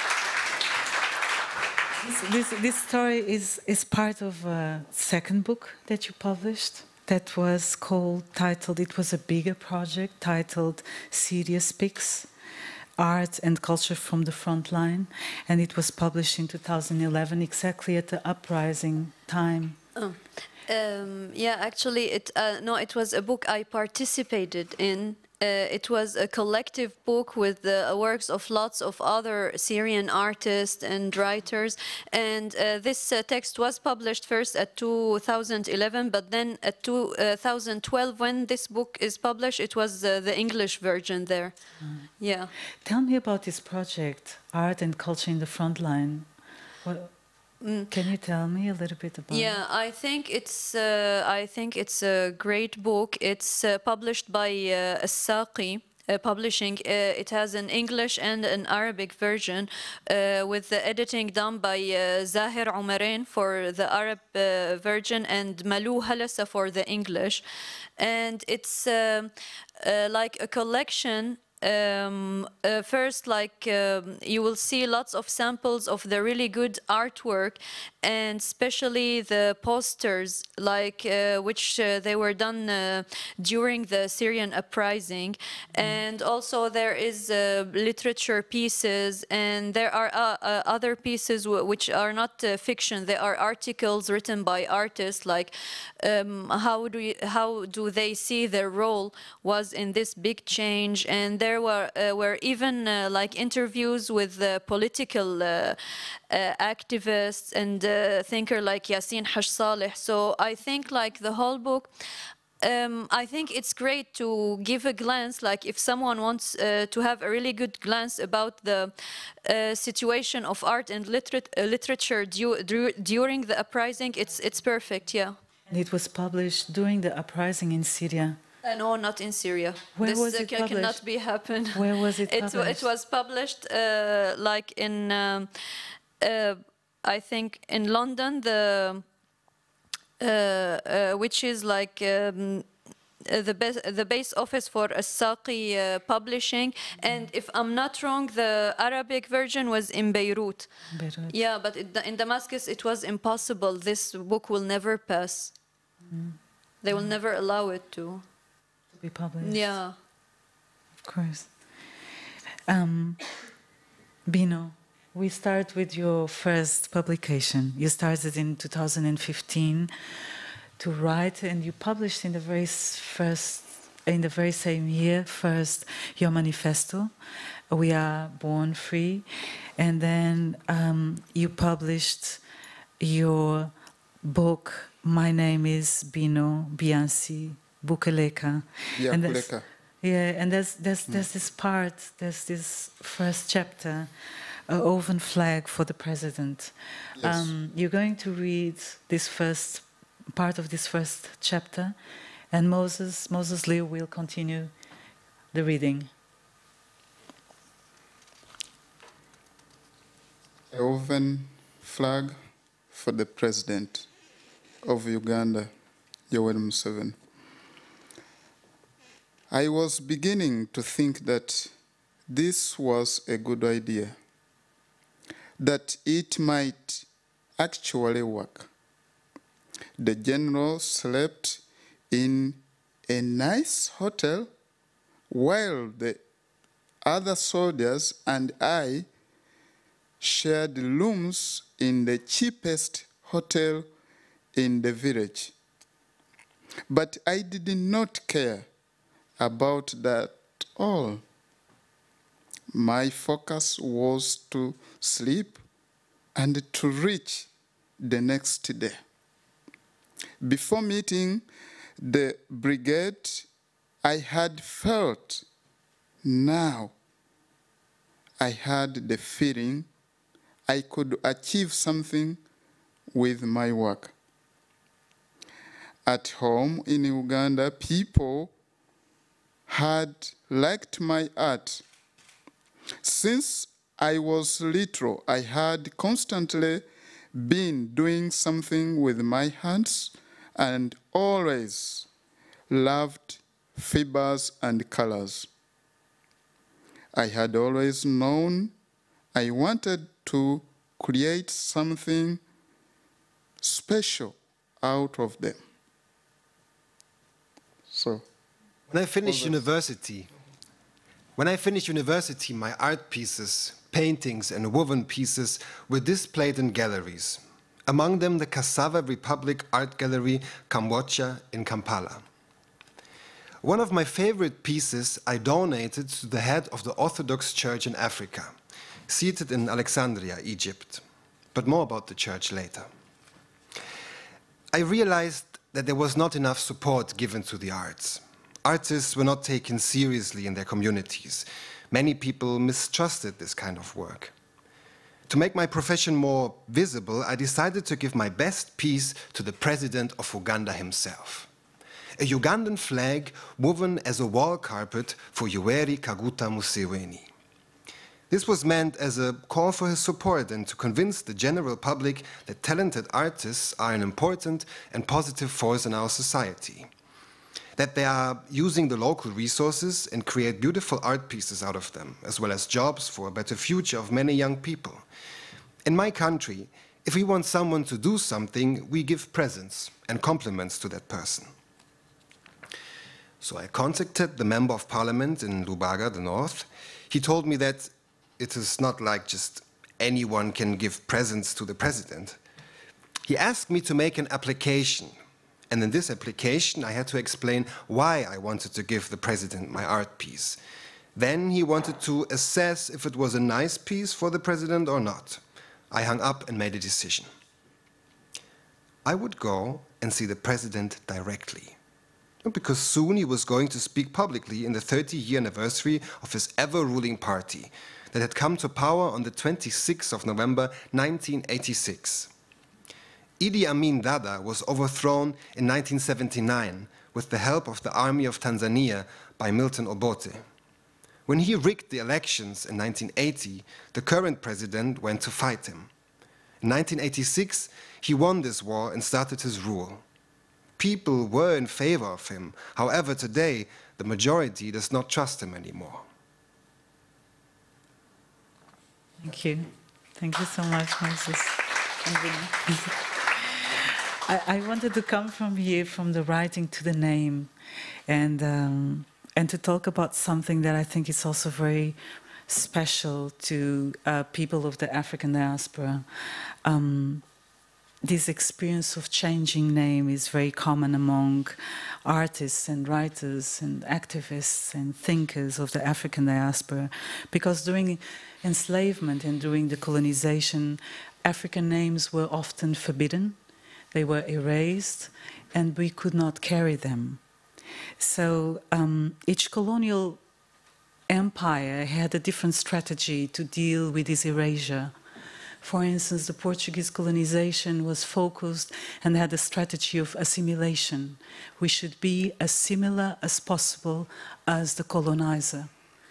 This, this, this story is, is part of a second book that you published that was called, titled, it was a bigger project, titled Syria Speaks, Art and Culture from the Frontline, and it was published in two thousand eleven, exactly at the uprising time. Oh. Um, yeah, actually, it uh, no, it was a book I participated in. Uh, it was a collective book with the works of lots of other Syrian artists and writers. And uh, this uh, text was published first at two thousand eleven, but then at two thousand twelve, when this book is published, it was uh, the English version there. Mm. Yeah. Tell me about this project, Art and Culture in the Frontline. What, Mm. Can you tell me a little bit about yeah, it? I think it's uh, I think it's a great book. It's uh, published by uh, As-Saqi uh, Publishing. Uh, it has an English and an Arabic version, uh, with the editing done by uh, Zahir Umarin for the Arab uh, version and Malou Halassa for the English. And it's uh, uh, like a collection. Um, uh, first, like um, you will see lots of samples of the really good artwork, and especially the posters, like uh, which uh, they were done uh, during the Syrian uprising. Mm. And also there is uh, literature pieces, and there are uh, uh, other pieces w which are not uh, fiction. They are articles written by artists, like um, how do you, how do they see their role was in this big change. And there There were, uh, were even uh, like interviews with uh, political uh, uh, activists and uh, thinker like Yassin Haj Saleh. So I think like the whole book, um, I think it's great to give a glance, like if someone wants uh, to have a really good glance about the uh, situation of art and liter uh, literature du du during the uprising, it's, it's perfect, yeah. And it was published during the uprising in Syria. Uh, no, not in Syria. Where this was uh, it can, published? cannot be happen. Where was it it, published? it was published uh, like in, um, uh, I think in London, the uh, uh, which is like um, the base the base office for As-Saqi uh, Publishing. Mm-hmm. And if I'm not wrong, the Arabic version was in Beirut. Beirut. Yeah, but it, in Damascus it was impossible. This book will never pass. Mm. They will never allow it to. Be published. Yeah, of course. Um, Bino, we start with your first publication. You started in two thousand fifteen to write, and you published in the very first, in the very same year, first your manifesto, We Are Born Free, and then um, you published your book, My Name is Bino Byansi Byakuleka. Byakuleka. Yeah, and there's, there's, there's mm. this part, there's this first chapter, a woven flag for the president. Yes. Um, you're going to read this first part of this first chapter, and Moses, Moses Leo will continue the reading. A woven flag for the president of Uganda, Yoweri Museveni. I was beginning to think that this was a good idea, that it might actually work. The general slept in a nice hotel while the other soldiers and I shared rooms in the cheapest hotel in the village. But I did not care about that all. My focus was to sleep and to reach the next day. Before meeting the brigade, I had felt, now I had the feeling I could achieve something with my work. At home in Uganda, people had liked my art. Since I was little, I had constantly been doing something with my hands and always loved fibers and colors. I had always known I wanted to create something special out of them. So, when I finished university, when I finished university, my art pieces, paintings, and woven pieces were displayed in galleries. Among them, the Cassava Republic Art Gallery, Cambodia, in Kampala. One of my favorite pieces I donated to the head of the Orthodox Church in Africa, seated in Alexandria, Egypt. But more about the church later. I realized that there was not enough support given to the arts. Artists were not taken seriously in their communities. Many people mistrusted this kind of work. To make my profession more visible, I decided to give my best piece to the president of Uganda himself. A Ugandan flag woven as a wall carpet for Yoweri Kaguta Museveni. This was meant as a call for his support and to convince the general public that talented artists are an important and positive force in our society. That they are using the local resources and create beautiful art pieces out of them, as well as jobs for a better future of many young people. In my country, if we want someone to do something, we give presents and compliments to that person. So I contacted the member of parliament in Lubaga, the north. He told me that it is not like just anyone can give presents to the president. He asked me to make an application. And in this application, I had to explain why I wanted to give the president my art piece. Then he wanted to assess if it was a nice piece for the president or not. I hung up and made a decision. I would go and see the president directly. Because soon he was going to speak publicly in the thirty-year anniversary of his ever-ruling party that had come to power on the twenty-sixth of November nineteen eighty-six. Idi Amin Dada was overthrown in nineteen seventy-nine with the help of the army of Tanzania by Milton Obote. When he rigged the elections in nineteen eighty, the current president went to fight him. In nineteen eighty-six, he won this war and started his rule. People were in favor of him. However, today, the majority does not trust him anymore. Thank you. Thank you so much, Moses. I, I wanted to come from here, from the writing to the name, and, um, and to talk about something that I think is also very special to uh, people of the African diaspora. Um, this experience of changing name is very common among artists and writers and activists and thinkers of the African diaspora, because during enslavement and during the colonization, African names were often forbidden, they were erased, and we could not carry them. So um, each colonial empire had a different strategy to deal with this erasure. For instance, the Portuguese colonization was focused and had a strategy of assimilation. We should be as similar as possible as the colonizer.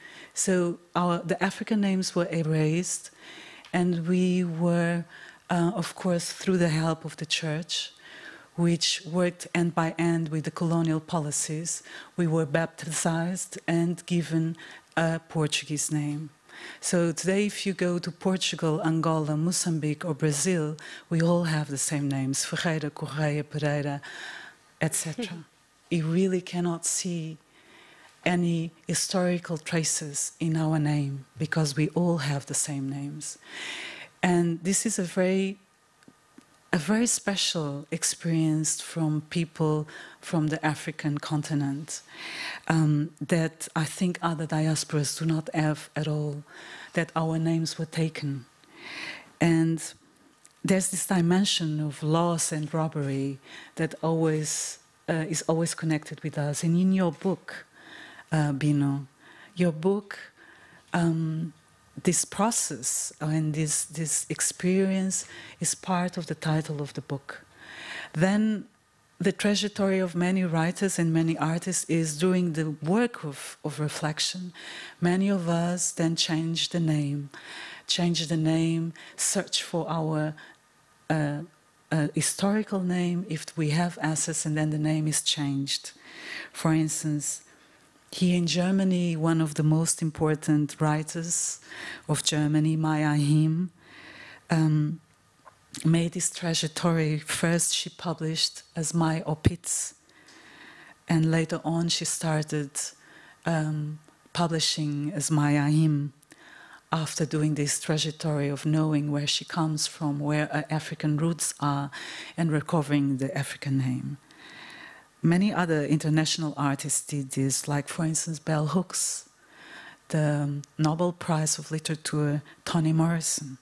So our, the African names were erased, and we were, uh, of course, through the help of the church, which worked end by end with the colonial policies, we were baptized and given a Portuguese name. So today, if you go to Portugal, Angola, Mozambique, or Brazil, we all have the same names, Ferreira, Correia, Pereira, et cetera. You really cannot see any historical traces in our name because we all have the same names. And this is a very, a very special experience from people from the African continent um, that I think other diasporas do not have at all, that our names were taken. And there's this dimension of loss and robbery that always uh, is always connected with us. And in your book, uh, Bino, your book, um, this process and this, this experience is part of the title of the book. Then the trajectory of many writers and many artists is during the work of, of reflection. Many of us then change the name, change the name, search for our uh, uh, historical name if we have access, and then the name is changed. For instance, here in Germany, one of the most important writers of Germany, Maya Him, um, made this trajectory. First, she published as Mai Opitz, and later on, she started um, publishing as Maya Him after doing this trajectory of knowing where she comes from, where her African roots are, and recovering the African name. Many other international artists did this, like, for instance, Bell Hooks, the Nobel Prize of Literature, Toni Morrison,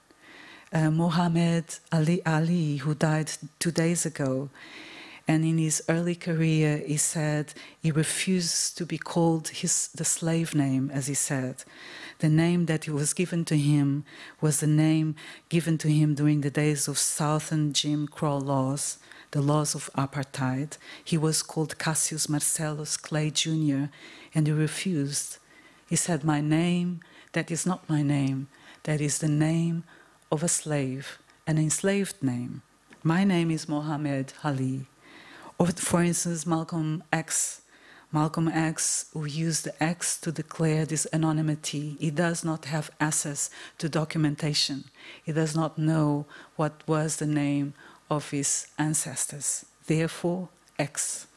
uh, Mohammed Ali Ali, who died two days ago. And in his early career, he said he refused to be called his, the slave name, as he said. The name that was given to him was the name given to him during the days of Southern Jim Crow laws, the laws of apartheid. He was called Cassius Marcellus Clay Junior, and he refused. He said, my name, that is not my name. That is the name of a slave, an enslaved name. My name is Mohammed Ali. Or, for instance, Malcolm X. Malcolm X, who used the X to declare this anonymity. He does not have access to documentation. He does not know what was the name of his ancestors. Therefore, X.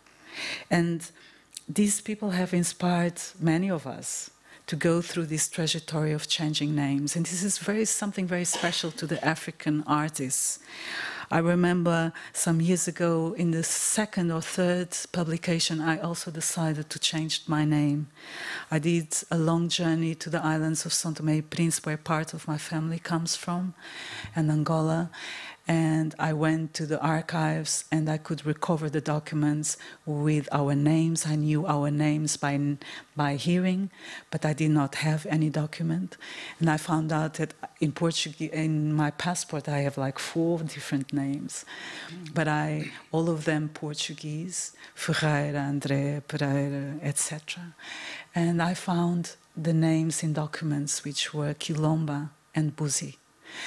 And these people have inspired many of us to go through this trajectory of changing names. And this is very, something very special to the African artists. I remember some years ago, in the second or third publication, I also decided to change my name. I did a long journey to the islands of São Tomé e Príncipe, where part of my family comes from, and Angola. And I went to the archives, and I could recover the documents with our names. I knew our names by, by hearing, but I did not have any document. And I found out that in Portuguese, in my passport, I have like four different names. Mm. But I, all of them Portuguese, Ferreira, André, Pereira, et cetera. And I found the names in documents which were Kilomba and Buzi.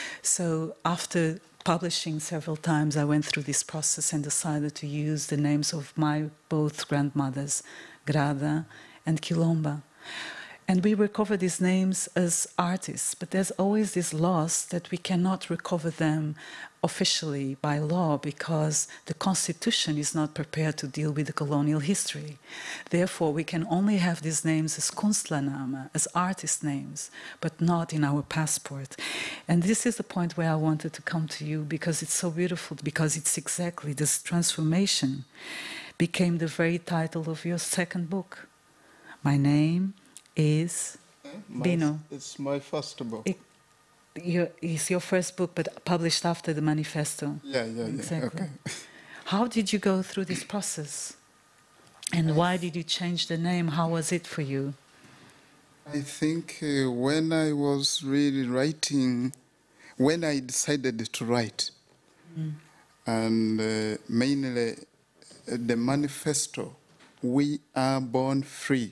So after publishing several times, I went through this process and decided to use the names of my both grandmothers, Grada and Kilomba. And we recover these names as artists, but there's always this loss that we cannot recover them officially by law because the Constitution is not prepared to deal with the colonial history. Therefore, we can only have these names as kunstlernamen, as artist names, but not in our passport. And this is the point where I wanted to come to you because it's so beautiful, because it's exactly this transformation became the very title of your second book. My name is my, Bino. It's my first book. It, Your, it's your first book, but published after the manifesto. Yeah, yeah, yeah. Exactly. Okay. How did you go through this process? And why did you change the name? How was it for you? I think uh, when I was really writing, when I decided to write, mm. and uh, mainly uh, the manifesto, We Are Born Free,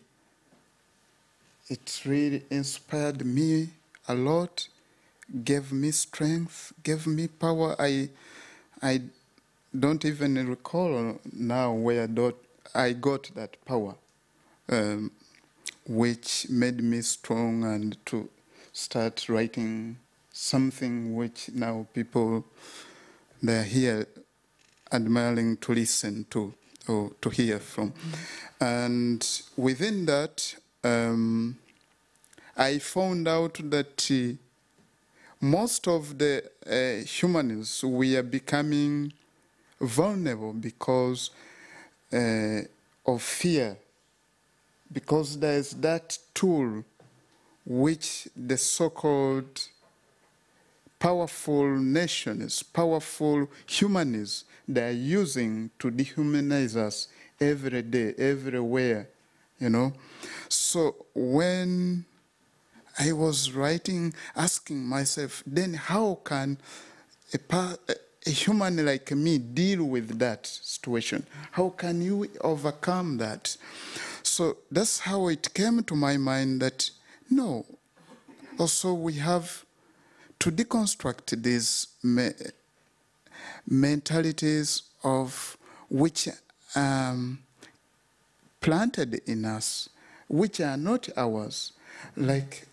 it really inspired me a lot, gave me strength, gave me power. I, I don't even recall now where I got that power, um, which made me strong and to start writing something which now people, they're here admiring to listen to or to hear from. Mm-hmm. And within that, um, I found out that uh, most of the uh, humanists, we are becoming vulnerable because uh, of fear, because there's that tool which the so-called powerful nations, powerful humanists, they are using to dehumanize us every day, everywhere, you know. So when I was writing, asking myself, then how can a, a human like me deal with that situation? How can you overcome that? So that's how it came to my mind that, no, also we have to deconstruct these me mentalities of which um, planted in us, which are not ours, like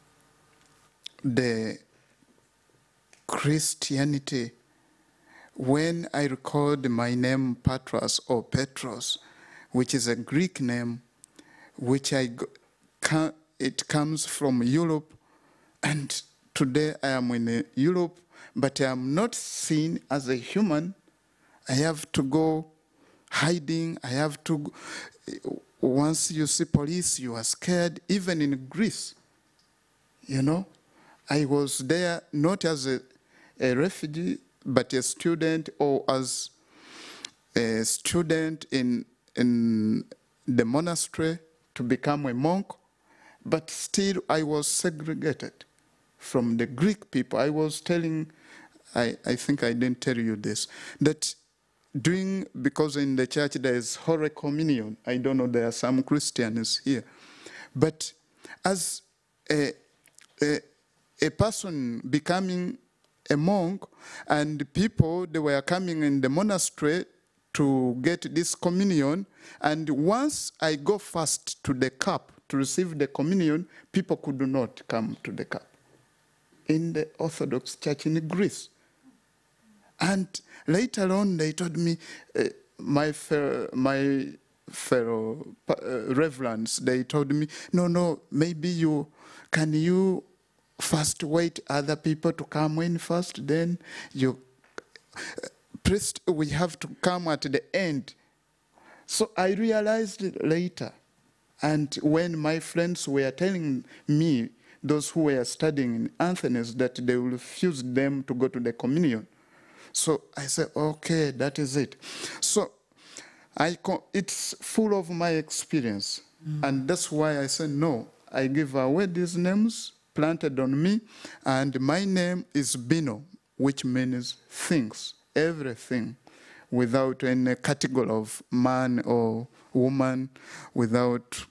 the Christianity. When I record my name Patros or Petros, which is a Greek name, which I can, it comes from Europe, and today I am in Europe, but I am not seen as a human. I have to go hiding. I have to, once you see police, you are scared, even in Greece, you know. I was there not as a, a refugee, but a student, or as a student in, in the monastery to become a monk, but still I was segregated from the Greek people. I was telling, I, I think I didn't tell you this, that doing, because in the church there is Holy Communion. I don't know, there are some Christians here. But as a, a a person becoming a monk, and people, they were coming in the monastery to get this communion, and once I go first to the cup to receive the communion, people could not come to the cup in the Orthodox Church in Greece. And later on, they told me, uh, my, fellow, my fellow uh, reverends, they told me, no, no, maybe you, can you first wait other people to come in first, then you, uh, priest, we have to come at the end. So I realized it later. And when my friends were telling me, those who were studying in Athens, that they will refuse them to go to the communion. So I said, okay, that is it. So I it's full of my experience. Mm. And that's why I said, no, I give away these names planted on me, and my name is Bino, which means things, everything, without any category of man or woman, without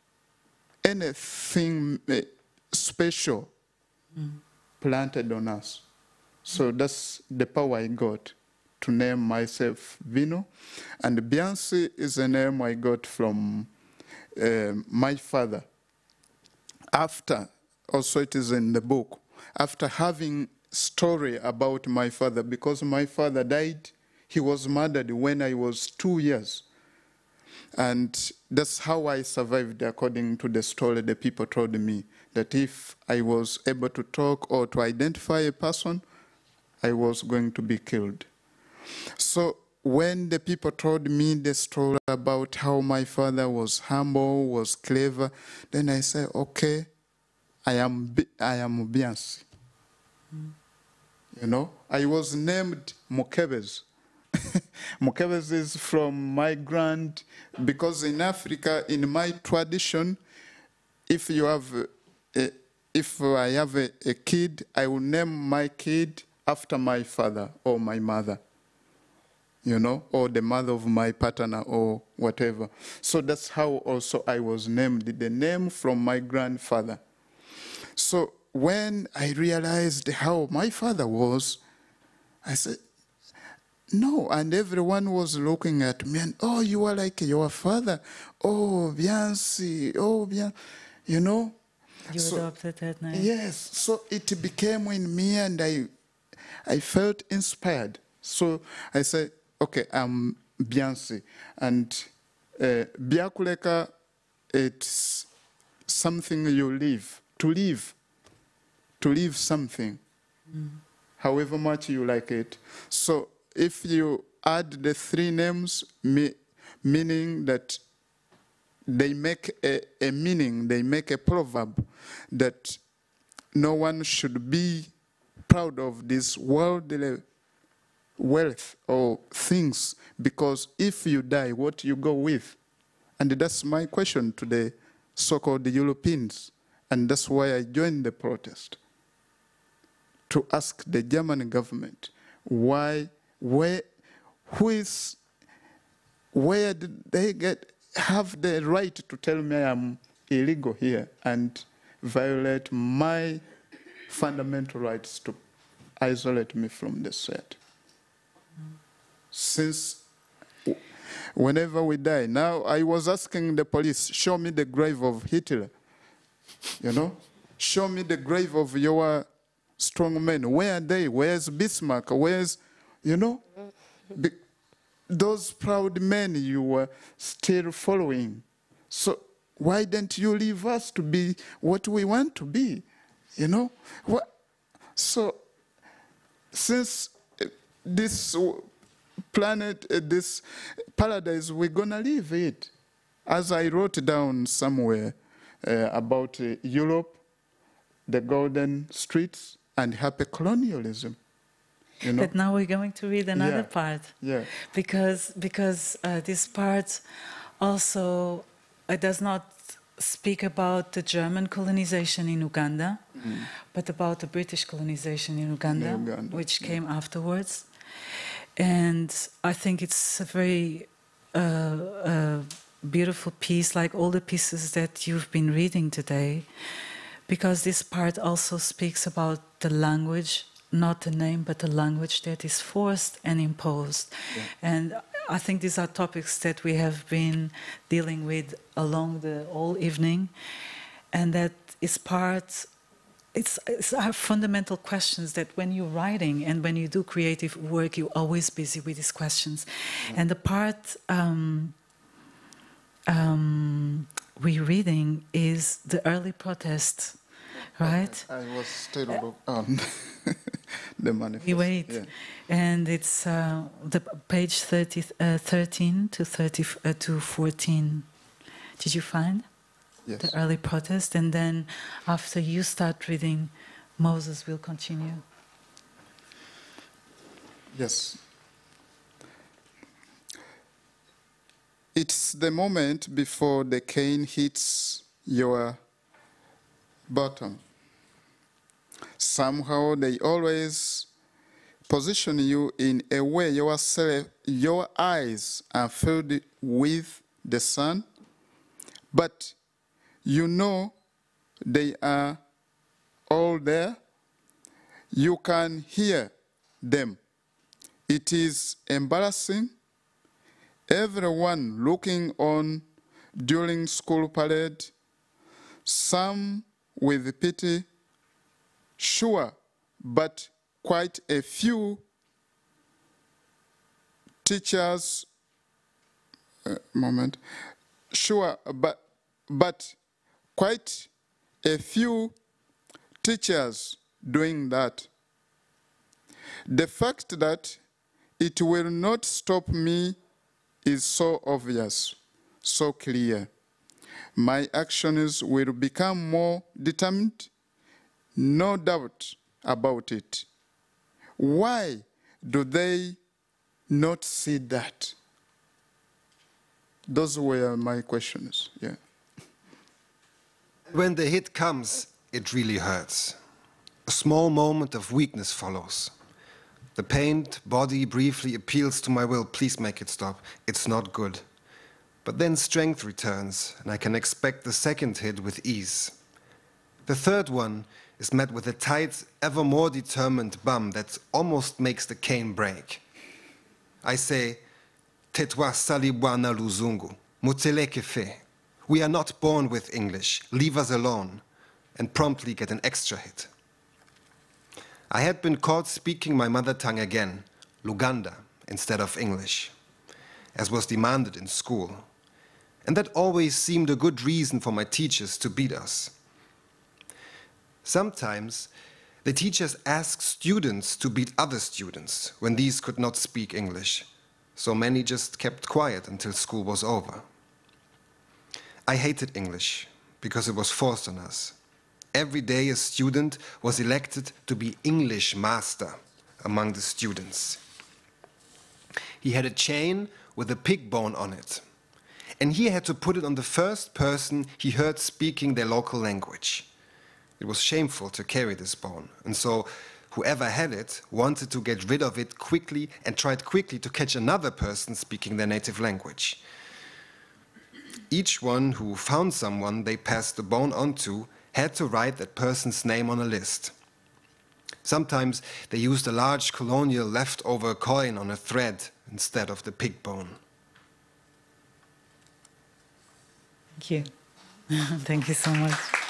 anything special mm. planted on us. So that's the power I got to name myself Bino. And Byansi is a name I got from uh, my father. After, also it is in the book, after having story about my father, because my father died. He was murdered when I was two years. And that's how I survived, according to the story the people told me, that if I was able to talk or to identify a person, I was going to be killed. So when the people told me the story about how my father was humble, was clever, then I said, okay, I am, I am Byansi. Mm. You know, I was named Mukebezi. Mukebezi is from my grand, because in Africa, in my tradition, if you have, a, if I have a, a kid, I will name my kid after my father or my mother, you know, or the mother of my partner or whatever. So that's how also I was named, the name from my grandfather. So when I realized how my father was, I said, no, and everyone was looking at me and, oh, you are like your father. Oh, Byansi, oh, Byansi, you know. You so, adopted that name. Yes, so it became in me and I, I felt inspired. So I said, okay, I'm Byansi. And uh, Byakuleka, it's something you live, to live, to live something, mm. however much you like it. So if you add the three names, me, meaning that they make a, a meaning, they make a proverb that no one should be proud of this worldly wealth or things, because if you die, what you go with? And that's my question to the so-called Europeans, and that's why I joined the protest, to ask the German government why, where, who is, where did they get, have the right to tell me I'm illegal here and violate my fundamental rights to isolate me from the society. Mm. Since whenever we die, now I was asking the police, show me the grave of Hitler, you know? Show me the grave of your strong men. Where are they? Where's Bismarck? Where's, you know? Be those proud men you were still following. So why don't you leave us to be what we want to be, you know? What? So since this planet, this paradise, we're gonna leave it. As I wrote down somewhere uh, about uh, Europe, the golden streets, and happy colonialism. You know? But now we're going to read another yeah. part, yeah. because because uh, this part also uh, does not speak about the German colonization in Uganda, mm. but about the British colonization in Uganda, in Uganda. which yeah. came afterwards. And I think it's a very uh, uh, beautiful piece, like all the pieces that you've been reading today, because this part also speaks about the language, not the name, but the language that is forced and imposed. Yeah. And I think these are topics that we have been dealing with along the whole evening, and that is part, it's, it's our fundamental questions that when you're writing and when you do creative work, you're always busy with these questions. Yeah. And the part um, um, we're reading is the early protest. Right? I was still on the manifest. You wait. Yeah. And it's uh, the page thirty, uh, thirteen to, thirty, uh, to fourteen. Did you find? Yes. The early protest? And then after you start reading, Moses will continue. Yes. It's the moment before the cane hits your bottom. Somehow they always position you in a way yourself, your eyes are filled with the sun, but you know they are all there. You can hear them. It is embarrassing. Everyone looking on during school parade, some with pity, sure, but quite a few teachers, uh, moment, sure, but, but quite a few teachers doing that. The fact that it will not stop me is so obvious, so clear. My actions will become more determined, no doubt about it. Why do they not see that? Those were my questions, yeah. When the hit comes, it really hurts. A small moment of weakness follows. The pained body briefly appeals to my will, please make it stop, it's not good. But then strength returns, and I can expect the second hit with ease. The third one is met with a tight, ever more determined bum that almost makes the cane break. I say, Tetwa salibwana luzungu, muteleke fe. We are not born with English, leave us alone, and promptly get an extra hit. I had been caught speaking my mother tongue again, Luganda, instead of English, as was demanded in school. And that always seemed a good reason for my teachers to beat us. Sometimes, the teachers asked students to beat other students when these could not speak English, so many just kept quiet until school was over. I hated English because it was forced on us. Every day a student was elected to be English master among the students. He had a chain with a pig bone on it, and he had to put it on the first person he heard speaking their local language. It was shameful to carry this bone, and so whoever had it wanted to get rid of it quickly and tried quickly to catch another person speaking their native language. Each one who found someone they passed the bone on to had to write that person's name on a list. Sometimes they used a large colonial leftover coin on a thread instead of the pig bone. Thank you. Thank you so much.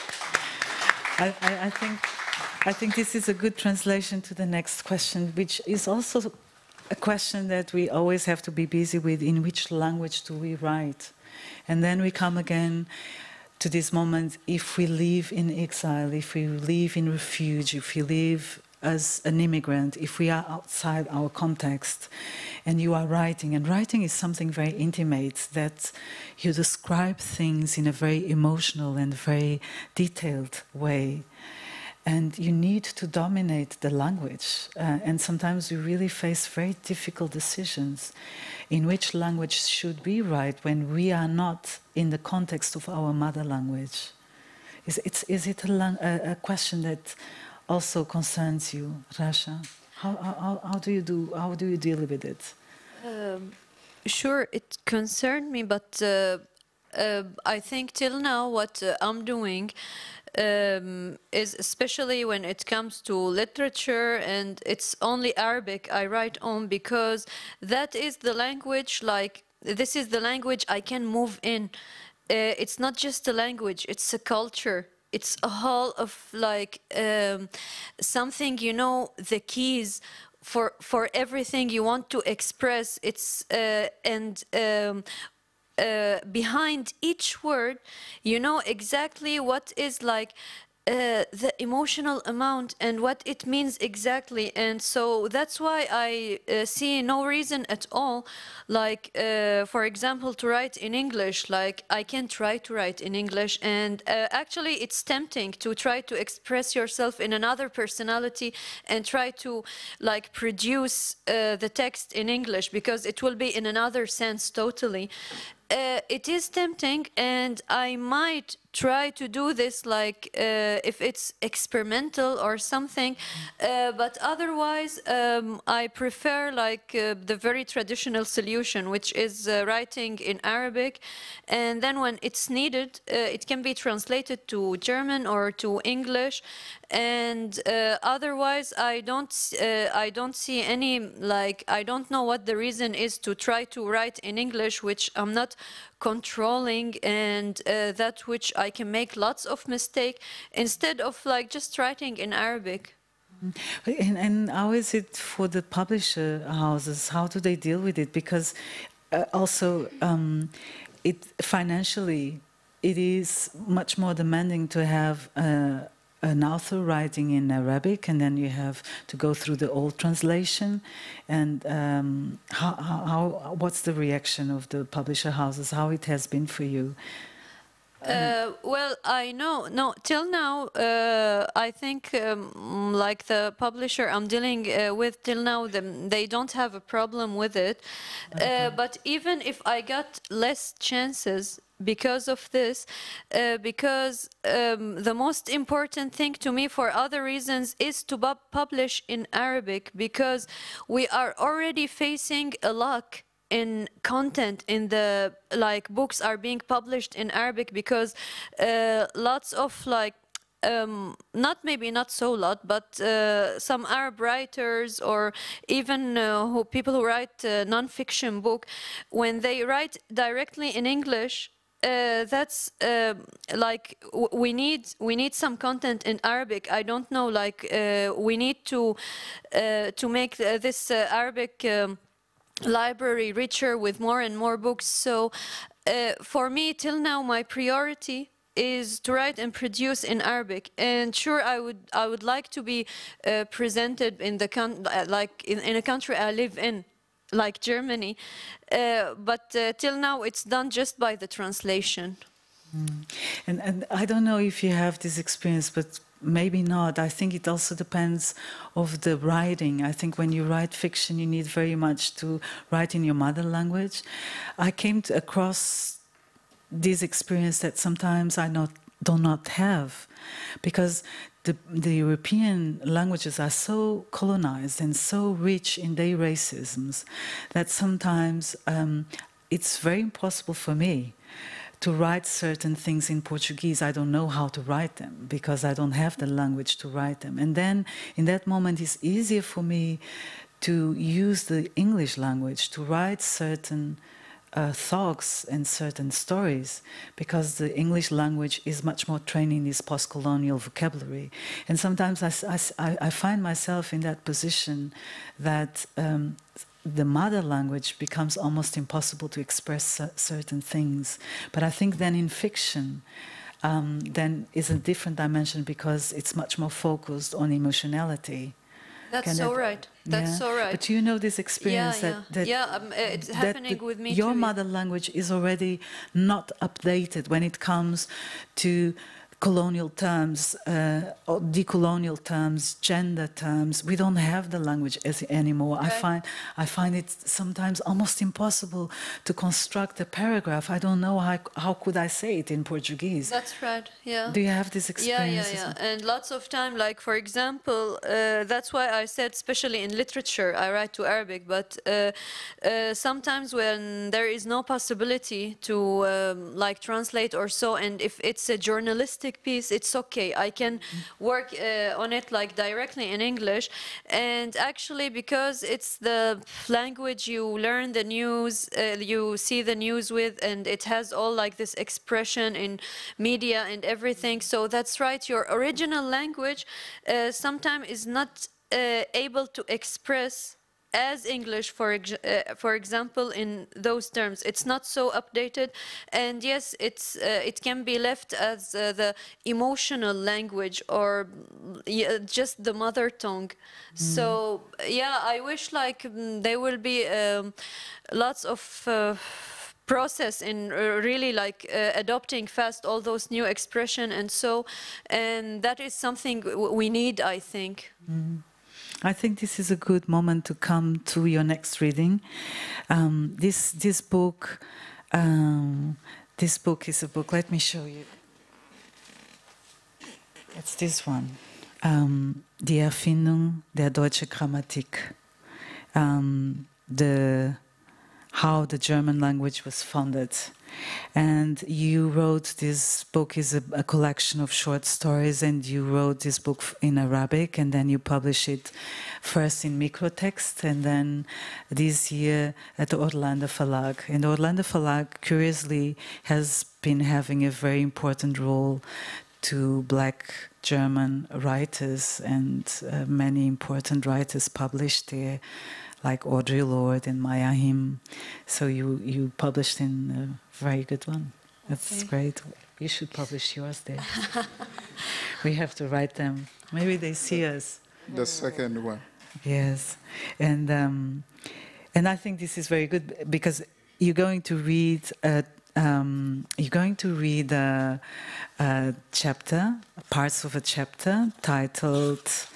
I, I, I, think, I think this is a good translation to the next question, which is also a question that we always have to be busy with. In which language do we write? And then we come again to this moment, if we live in exile, if we live in refuge, if we live as an immigrant, if we are outside our context, and you are writing, and writing is something very intimate, that you describe things in a very emotional and very detailed way. And you need to dominate the language. Uh, and sometimes we really face very difficult decisions. In which language should we write when we are not in the context of our mother language? Is, it's, is it a, a, a question that also concerns you, Rasha? How, how, how, do you do, how do you deal with it? Um, sure, it concerned me, but uh, uh, I think till now what uh, I'm doing Um, is especially when it comes to literature, and it's only Arabic I write on, because that is the language, like, this is the language I can move in. Uh, it's not just a language, it's a culture. It's a whole of, like, um, something, you know, the keys for, for everything you want to express. It's, uh, and, um, Uh, behind each word, you know exactly what is, like, uh, the emotional amount and what it means exactly. And so that's why I uh, see no reason at all, like, uh, for example, to write in English. Like, I can try to write in English, and uh, actually it's tempting to try to express yourself in another personality and try to, like, produce uh, the text in English, because it will be in another sense totally. Uh, it is tempting, and I might try to do this, like, uh, if it's experimental or something, uh, but otherwise um, I prefer, like, uh, the very traditional solution, which is uh, writing in Arabic, and then when it's needed, uh, it can be translated to German or to English, and uh, otherwise I don't, uh, I don't see any, like, I don't know what the reason is to try to write in English, which I'm not controlling, and uh, that which I can make lots of mistakes, instead of, like, just writing in Arabic. And, and how is it for the publisher houses? How do they deal with it? Because uh, also, um, it financially, it is much more demanding to have uh, an author writing in Arabic, and then you have to go through the old translation. And um, how, how, what's the reaction of the publisher houses? How it has been for you? Uh, well, I know, no, till now, uh, I think um, like the publisher I'm dealing uh, with till now, them, they don't have a problem with it. Okay. Uh, but even if I got less chances because of this, uh, because um, the most important thing to me for other reasons is to bu publish in Arabic, because we are already facing a lack in content in the like books are being published in Arabic, because uh, lots of like um, not maybe not so lot, but uh, some Arab writers or even uh, who, people who write uh, non-fiction book, when they write directly in English, Uh, that's uh, like w we need we need some content in Arabic. I don't know, like uh, we need to uh, to make th this uh, Arabic um, library richer with more and more books. So uh, for me till now my priority is to write and produce in Arabic. And sure, I would I would like to be uh, presented in the con like in, in a country I live in, like Germany, uh, but uh, till now it's done just by the translation. Mm. And, and I don't know if you have this experience, but maybe not. I think it also depends of the writing. I think when you write fiction, you need very much to write in your mother language. I came to, across this experience that sometimes I not, do not have, because The, the European languages are so colonized and so rich in their racisms that sometimes um, it's very impossible for me to write certain things in Portuguese. I don't know how to write them because I don't have the language to write them. And then in that moment it's easier for me to use the English language to write certain Uh, thoughts and certain stories, because the English language is much more trained in this post-colonial vocabulary. And sometimes I, I, I find myself in that position that um, the mother language becomes almost impossible to express certain things. But I think then in fiction, um, then is a different dimension, because it's much more focused on emotionality. That's Can so that, right. That's yeah. so right. But you know this experience yeah, that, yeah. that yeah, um, it's that happening the, with me your too. mother language is already not updated when it comes to colonial terms, uh, or decolonial terms, gender terms. We don't have the language as, anymore. Right. I find I find it sometimes almost impossible to construct a paragraph. I don't know how how could I say it in Portuguese. That's right. Yeah. Do you have this experience? Yeah, yeah, yeah. And lots of time, like for example, uh, that's why I said, especially in literature, I write to Arabic. But uh, uh, sometimes when there is no possibility to um, like translate or so, and if it's a journalistic piece, it's okay. I can work uh, on it like directly in English. And actually, because it's the language you learn the news, uh, you see the news with, and it has all like this expression in media and everything. So that's right. Your original language uh, sometimes is not uh, able to express as English, for ex uh, for example, in those terms. It's not so updated, and yes, it's uh, it can be left as uh, the emotional language, or uh, just the mother tongue. Mm. So yeah, I wish like um, there will be um, lots of uh, process in uh, really like uh, adopting fast all those new expression and so, and that is something we need, I think. Mm. I think this is a good moment to come to your next reading. Um, this this book, um, this book is a book. Let me show you. It's this one, um, Die Erfindung der deutschen Grammatik. Um, the how the German language was founded. And you wrote this book is a, a collection of short stories, and you wrote this book in Arabic, and then you publish it first in microtext, and then this year at the Orlando Verlag. And the Orlando Verlag, curiously, has been having a very important role two black German writers, and uh, many important writers published there, like Audre Lorde and Maya Him. So you, you published in a very good one. That's okay. Great. You should publish yours there. We have to write them. Maybe they see us. The second one. Yes. And, um, and I think this is very good because you're going to read a Um, you're going to read a, a chapter, parts of a chapter, titled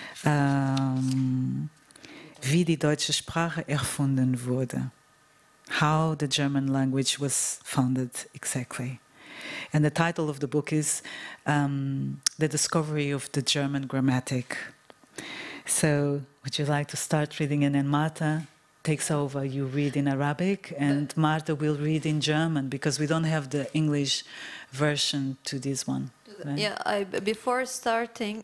um, Wie die deutsche Sprache erfunden wurde. How the German language was founded exactly. And the title of the book is um, The Discovery of the German Grammatic. So, would you like to start reading? And then Marta takes over. You read in Arabic, and Marta will read in German, because we don't have the English version to this one. Right? Yeah, I, before starting,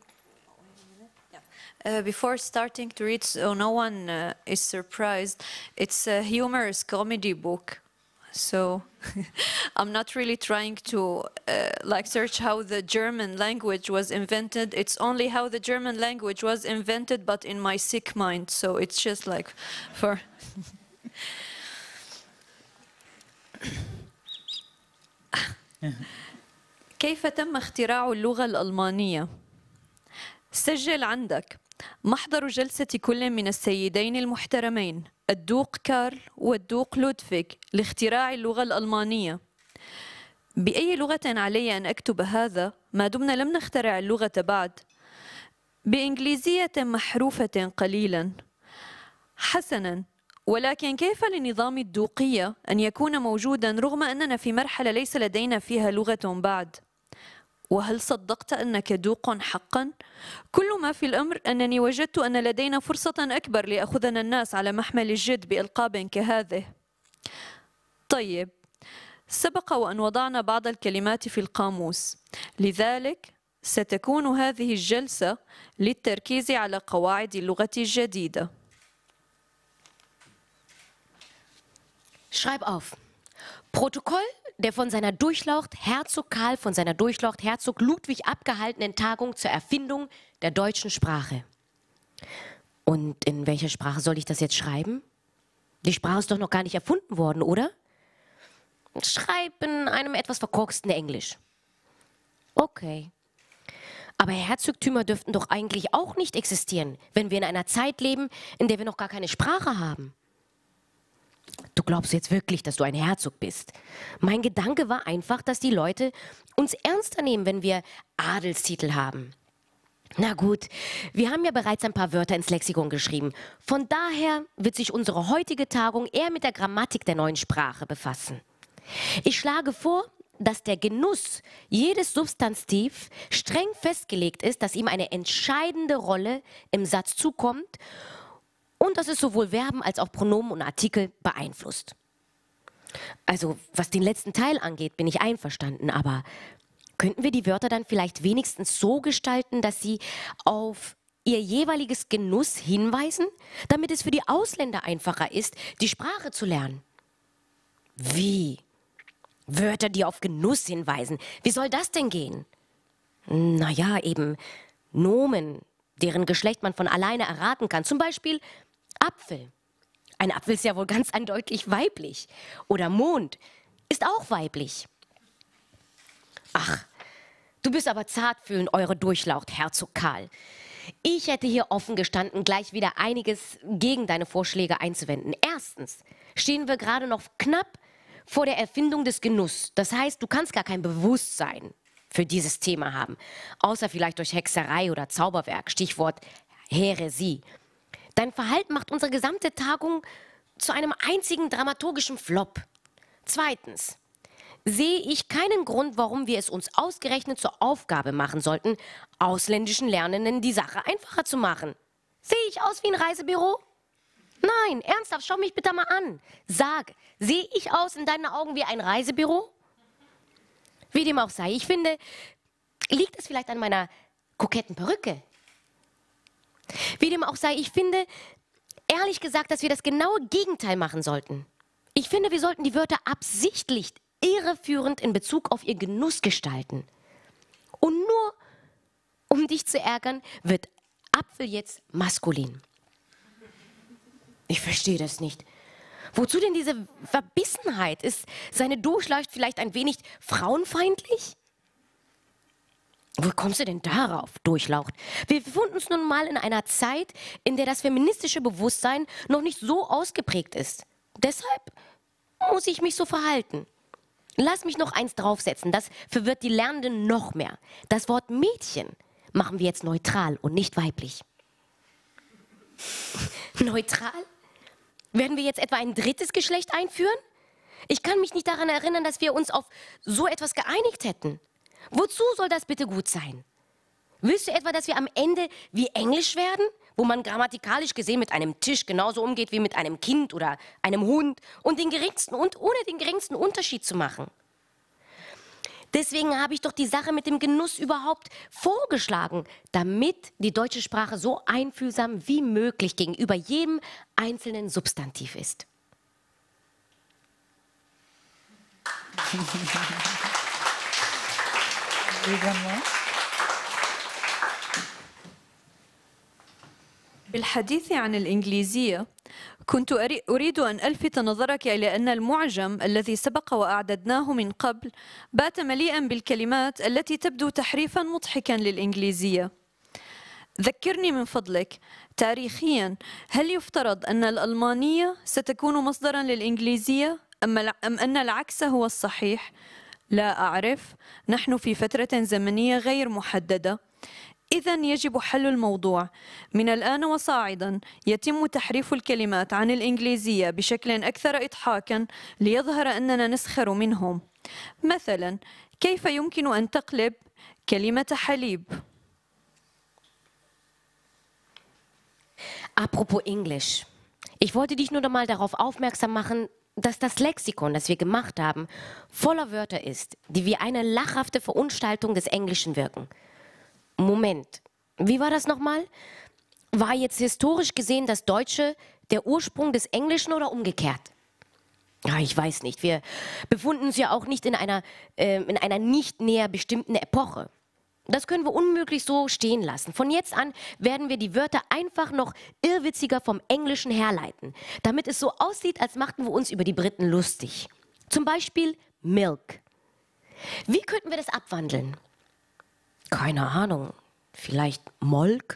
uh, before starting to read, so no one uh, is surprised, it's a humorous comedy book. So I'm not really trying to uh, like search how the German language was invented. It's only how the German language was invented, but in my sick mind. So it's just like for... كيف تم اختراع اللغة الألمانية؟ سجل عندك محضر جلسة كل من السيدين المحترمين الدوق كارل والدوق لودفيغ لاختراع اللغة الألمانية. بأي لغة علي أن أكتب هذا ما دمنا لم نخترع اللغة بعد؟ بإنجليزية محروفة قليلا. حسنا، ولكن كيف لنظام الدوقية أن يكون موجودا رغم أننا في مرحلة ليس لدينا فيها لغة بعد؟ وهل صدقت أنك دوق حقا؟ كل ما في الأمر أنني وجدت أن لدينا فرصة أكبر ليأخذنا الناس على محمل الجد بإلقاب كهذه. طيب، سبق وأن وضعنا بعض الكلمات في القاموس، لذلك ستكون هذه الجلسة للتركيز على قواعد اللغة الجديدة. Schreib auf. Protokoll der von seiner Durchlaucht Herzog Karl, von seiner Durchlaucht Herzog Ludwig abgehaltenen Tagung zur Erfindung der deutschen Sprache. Und in welcher Sprache soll ich das jetzt schreiben? Die Sprache ist doch noch gar nicht erfunden worden, oder? Schreib in einem etwas verkorksten Englisch. Okay. Aber Herzogtümer dürften doch eigentlich auch nicht existieren, wenn wir in einer Zeit leben, in der wir noch gar keine Sprache haben. Du glaubst jetzt wirklich, dass du ein Herzog bist? Mein Gedanke war einfach, dass die Leute uns ernster nehmen, wenn wir Adelstitel haben. Na gut, wir haben ja bereits ein paar Wörter ins Lexikon geschrieben. Von daher wird sich unsere heutige Tagung eher mit der Grammatik der neuen Sprache befassen. Ich schlage vor, dass der Genuss jedes Substantiv streng festgelegt ist, dass ihm eine entscheidende Rolle im Satz zukommt und dass es sowohl Verben als auch Pronomen und Artikel beeinflusst. Also, was den letzten Teil angeht, bin ich einverstanden, aber könnten wir die Wörter dann vielleicht wenigstens so gestalten, dass sie auf ihr jeweiliges Genuss hinweisen, damit es für die Ausländer einfacher ist, die Sprache zu lernen? Wie? Wörter, die auf Genuss hinweisen. Wie soll das denn gehen? Naja, eben Nomen, deren Geschlecht man von alleine erraten kann. Zum Beispiel Apfel. Ein Apfel ist ja wohl ganz eindeutig weiblich. Oder Mond ist auch weiblich. Ach, du bist aber zartfühlend, eure Durchlaucht, Herzog Karl. Ich hätte hier offen gestanden, gleich wieder einiges gegen deine Vorschläge einzuwenden. Erstens stehen wir gerade noch knapp vor der Erfindung des Genusses. Das heißt, du kannst gar kein Bewusstsein für dieses Thema haben. Außer vielleicht durch Hexerei oder Zauberwerk, Stichwort Häresie. Dein Verhalten macht unsere gesamte Tagung zu einem einzigen dramaturgischen Flop. Zweitens sehe ich keinen Grund, warum wir es uns ausgerechnet zur Aufgabe machen sollten, ausländischen Lernenden die Sache einfacher zu machen. Sehe ich aus wie ein Reisebüro? Nein, ernsthaft, schau mich bitte mal an. Sag, sehe ich aus in deinen Augen wie ein Reisebüro? Wie dem auch sei, ich finde, liegt es vielleicht an meiner koketten Perücke? Wie dem auch sei, ich finde, ehrlich gesagt, dass wir das genaue Gegenteil machen sollten. Ich finde, wir sollten die Wörter absichtlich irreführend in Bezug auf ihr Genuss gestalten. Und nur um dich zu ärgern, wird Apfel jetzt maskulin. Ich verstehe das nicht. Wozu denn diese Verbissenheit? Ist seine Durchlaucht vielleicht ein wenig frauenfeindlich? Wo kommst du denn darauf, Durchlaucht? Wir befinden uns nun mal in einer Zeit, in der das feministische Bewusstsein noch nicht so ausgeprägt ist. Deshalb muss ich mich so verhalten. Lass mich noch eins draufsetzen, das verwirrt die Lernenden noch mehr. Das Wort Mädchen machen wir jetzt neutral und nicht weiblich. Neutral? Werden wir jetzt etwa ein drittes Geschlecht einführen? Ich kann mich nicht daran erinnern, dass wir uns auf so etwas geeinigt hätten. Wozu soll das bitte gut sein? Willst du etwa, dass wir am Ende wie Englisch werden, wo man grammatikalisch gesehen mit einem Tisch genauso umgeht wie mit einem Kind oder einem Hund und den geringsten und ohne den geringsten Unterschied zu machen? Deswegen habe ich doch die Sache mit dem Genuss überhaupt vorgeschlagen, damit die deutsche Sprache so einfühlsam wie möglich gegenüber jedem einzelnen Substantiv ist. بالحديث عن الإنجليزية كنت أريد أن ألفت نظرك إلى أن المعجم الذي سبق وأعددناه من قبل بات مليئا بالكلمات التي تبدو تحريفا مضحكا للإنجليزية. ذكرني من فضلك تاريخيا، هل يفترض أن الألمانية ستكون مصدرا للإنجليزية أم أن العكس هو الصحيح؟ لا أعرف، نحن في فترة زمنية غير محددة. إذن يجب حل الموضوع. من الآن وصاعدا يتم تحريف الكلمات عن الإنجليزية بشكل أكثر إضحاكا ليظهر أننا نسخر منهم. مثلا، كيف يمكن أن تقلب كلمة حليب؟ Apropos Englisch. Ich wollte dich nur noch mal darauf aufmerksam machen, dass das Lexikon, das wir gemacht haben, voller Wörter ist, die wie eine lachhafte Verunstaltung des Englischen wirken. Moment, wie war das nochmal? War jetzt historisch gesehen das Deutsche der Ursprung des Englischen oder umgekehrt? Ja, ich weiß nicht. Wir befinden uns ja auch nicht in einer, äh, in einer nicht näher bestimmten Epoche. Das können wir unmöglich so stehen lassen. Von jetzt an werden wir die Wörter einfach noch irrwitziger vom Englischen herleiten, damit es so aussieht, als machten wir uns über die Briten lustig. Zum Beispiel Milk. Wie könnten wir das abwandeln? Keine Ahnung. Vielleicht Molk?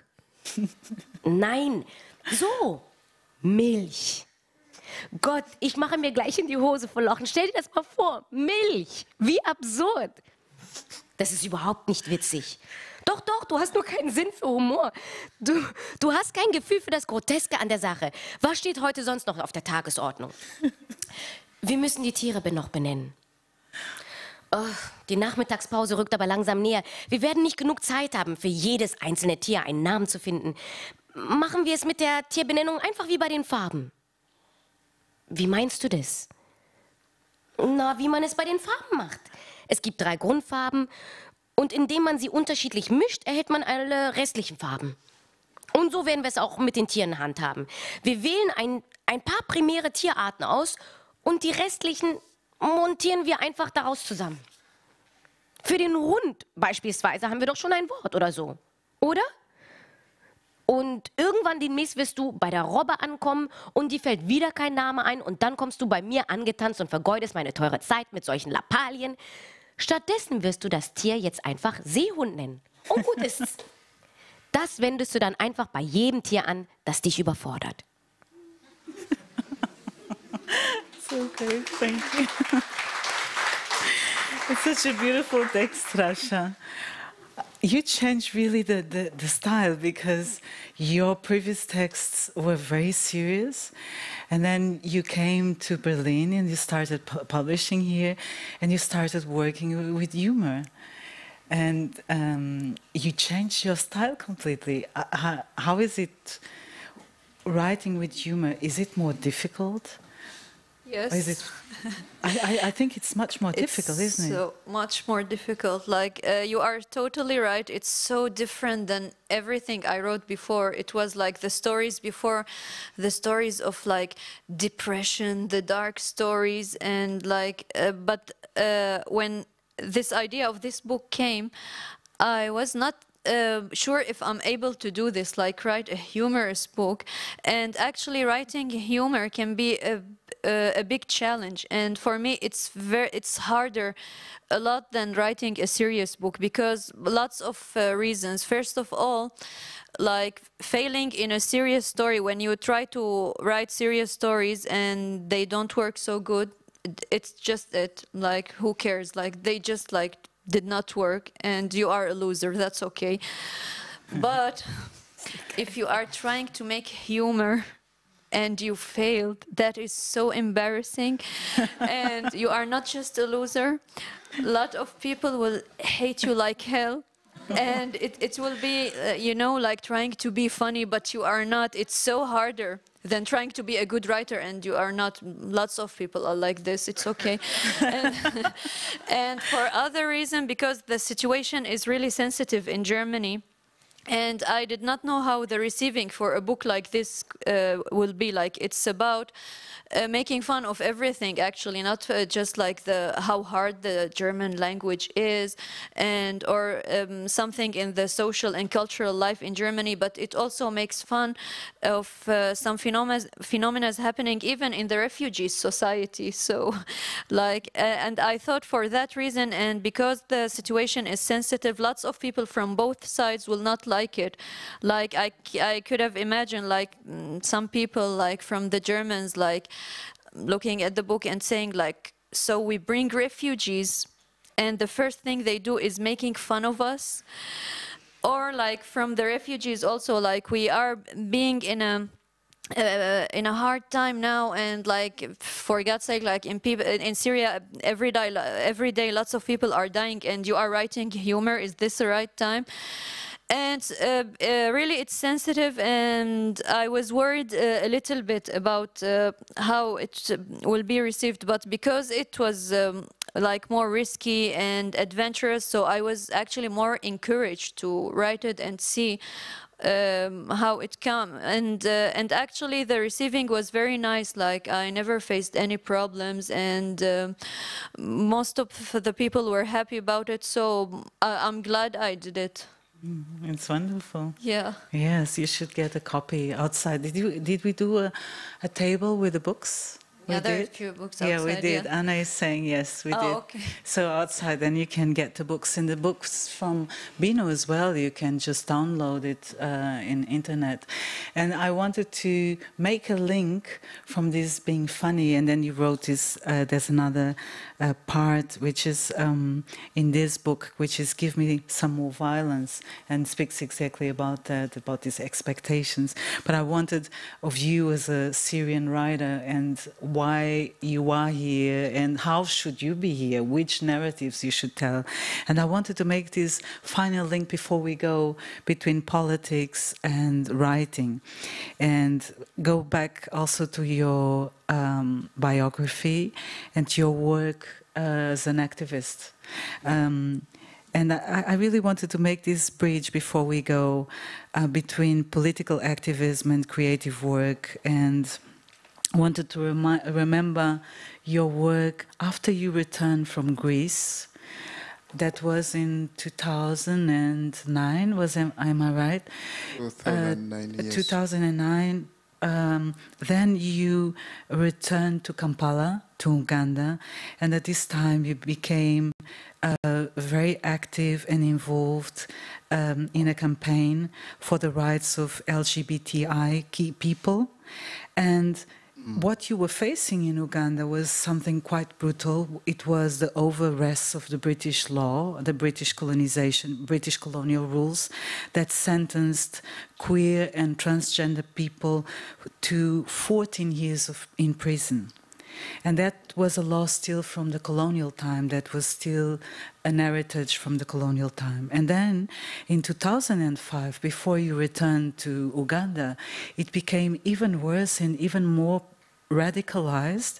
Nein, so. Milch. Gott, ich mache mir gleich in die Hose vor Lachen. Stell dir das mal vor. Milch. Wie absurd. Das ist überhaupt nicht witzig. Doch, doch, du hast nur keinen Sinn für Humor. Du, du hast kein Gefühl für das Groteske an der Sache. Was steht heute sonst noch auf der Tagesordnung? Wir müssen die Tiere noch benennen. Oh, die Nachmittagspause rückt aber langsam näher. Wir werden nicht genug Zeit haben, für jedes einzelne Tier einen Namen zu finden. Machen wir es mit der Tierbenennung einfach wie bei den Farben. Wie meinst du das? Na, wie man es bei den Farben macht. Es gibt drei Grundfarben und indem man sie unterschiedlich mischt, erhält man alle restlichen Farben. Und so werden wir es auch mit den Tieren handhaben. Wir wählen ein, ein paar primäre Tierarten aus und die restlichen montieren wir einfach daraus zusammen. Für den Hund beispielsweise haben wir doch schon ein Wort oder so, oder? Und irgendwann demnächst wirst du bei der Robbe ankommen und dir fällt wieder kein Name ein und dann kommst du bei mir angetanzt und vergeudest meine teure Zeit mit solchen Lappalien. Stattdessen wirst du das Tier jetzt einfach Seehund nennen. Und gut ist's. Das wendest du dann einfach bei jedem Tier an, das dich überfordert. It's okay, thank you. It's such a beautiful text, Rasha. You changed really the, the, the style because your previous texts were very serious and then you came to Berlin and you started pu publishing here and you started working with humor and um, you changed your style completely. Uh, how, how is it writing with humor? Is it more difficult? Yes. Or is it, I, I, I think it's much more difficult, it's isn't it? so much more difficult. Like, uh, you are totally right. It's so different than everything I wrote before. It was like the stories before, the stories of like depression, the dark stories, and like, uh, but uh, when this idea of this book came, I was not uh, sure if I'm able to do this, like write a humorous book. And actually writing humor can be a, a, a big challenge. And for me, it's very, it's harder a lot than writing a serious book, because lots of uh, reasons. First of all, like failing in a serious story, when you try to write serious stories and they don't work so good, it's just it, like who cares, like they just like did not work and you are a loser, that's okay. But if you are trying to make humor and you failed, that is so embarrassing. And you are not just a loser, a lot of people will hate you like hell. And it, it will be, uh, you know, like trying to be funny, but you are not. It's so harder than trying to be a good writer, and you are not. Lots of people are like this. It's okay. and, and for other reason, because the situation is really sensitive in Germany, and I did not know how the receiving for a book like this uh, will be like. It's about uh, making fun of everything, actually, not uh, just like the how hard the German language is, and or um, something in the social and cultural life in Germany. But it also makes fun of uh, some phenomena phenomena happening even in the refugee society. So, like, uh, and I thought for that reason, and because the situation is sensitive, lots of people from both sides will not like like it. Like I, I could have imagined like some people like from the Germans like looking at the book and saying like, so we bring refugees and the first thing they do is making fun of us. Or like from the refugees also, like we are being in a Uh, in a hard time now, and like for God's sake, like in people in Syria every day every day lots of people are dying, and you are writing humor. Is this the right time? And uh, uh, really it's sensitive, and I was worried uh, a little bit about uh, how it will be received, but because it was um, like more risky and adventurous, so I was actually more encouraged to write it and see Um, how it came, and uh, and actually the receiving was very nice. Like I never faced any problems, and uh, most of the people were happy about it. So I I'm glad I did it. Mm, it's wonderful. Yeah. Yes, you should get a copy outside. Did you? Did we do a, a table with the books? Yeah, we there did? are a few books outside. Yeah, we did. Yeah. Anna is saying yes, we oh, did. Okay. So outside, then you can get the books, and the books from Bino as well. You can just download it uh, in internet. And I wanted to make a link from this being funny, and then you wrote this. Uh, there's another uh, part which is um, in this book, which is "Give Me Some More Violence," and speaks exactly about that, about these expectations. But I wanted of you as a Syrian writer, and why you are here and how should you be here, which narratives you should tell. And I wanted to make this final link before we go between politics and writing, and go back also to your um, biography and your work as an activist. Um, And I, I really wanted to make this bridge before we go uh, between political activism and creative work, and wanted to remi remember your work after you returned from Greece. That was in two thousand nine, was am, am I right? two thousand nine, uh, yes. two thousand nine. Um, then you returned to Kampala, to Uganda, and at this time you became uh, very active and involved um, in a campaign for the rights of L G B T I Q people. And what you were facing in Uganda was something quite brutal. It was the over-arrest of the British law, the British colonization, British colonial rules that sentenced queer and transgender people to fourteen years of, in prison. And that was a law still from the colonial time, that was still an heritage from the colonial time. And then in two thousand five, before you returned to Uganda, it became even worse and even more radicalized,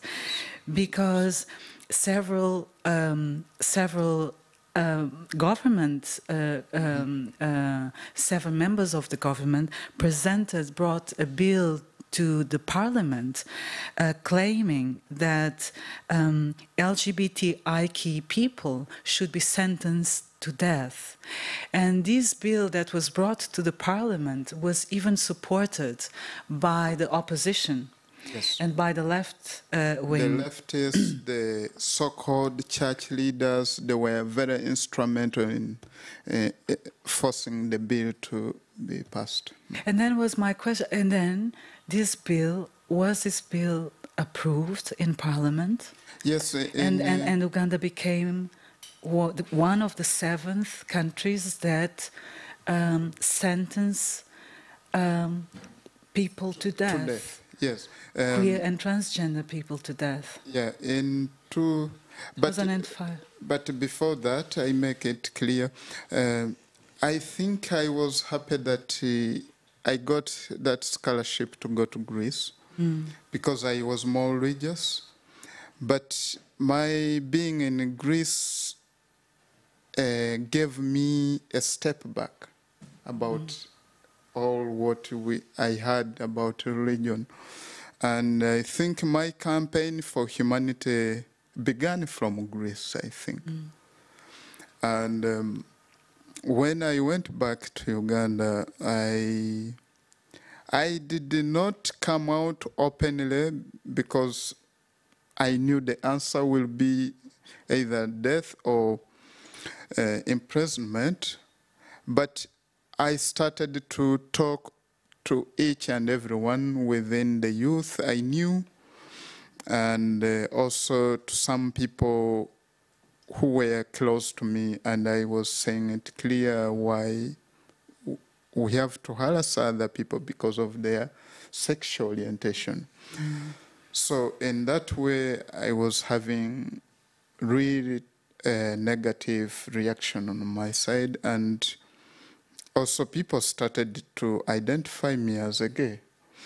because several um, several uh, government, uh, um, uh, seven members of the government presented, brought a bill to the parliament uh, claiming that um, L G B T I Q people should be sentenced to death. And this bill that was brought to the parliament was even supported by the opposition. Yes. And by the left uh, wing. The leftists, the so-called church leaders, they were very instrumental in uh, forcing the bill to be passed. And then was my question, and then this bill, was this bill approved in parliament? Yes. In, and, and, and Uganda became one of the seventh countries that um, sentence um, people to death. To death. Yes. Um, Queer and transgender people to death. Yeah, in two... But, two thousand five. But before that, I make it clear. Uh, I think I was happy that uh, I got that scholarship to go to Greece mm. because I was more religious. But my being in Greece uh, gave me a step back about mm. all what we, I heard about religion. And I think my campaign for humanity began from Greece, I think. Mm. And um, when I went back to Uganda, I, I did not come out openly because I knew the answer will be either death or uh, imprisonment. But I started to talk to each and everyone within the youth I knew, and uh, also to some people who were close to me, and I was saying it clear why we have to harass other people because of their sexual orientation. Mm. So in that way, I was having really a negative reaction on my side, and also people started to identify me as a gay.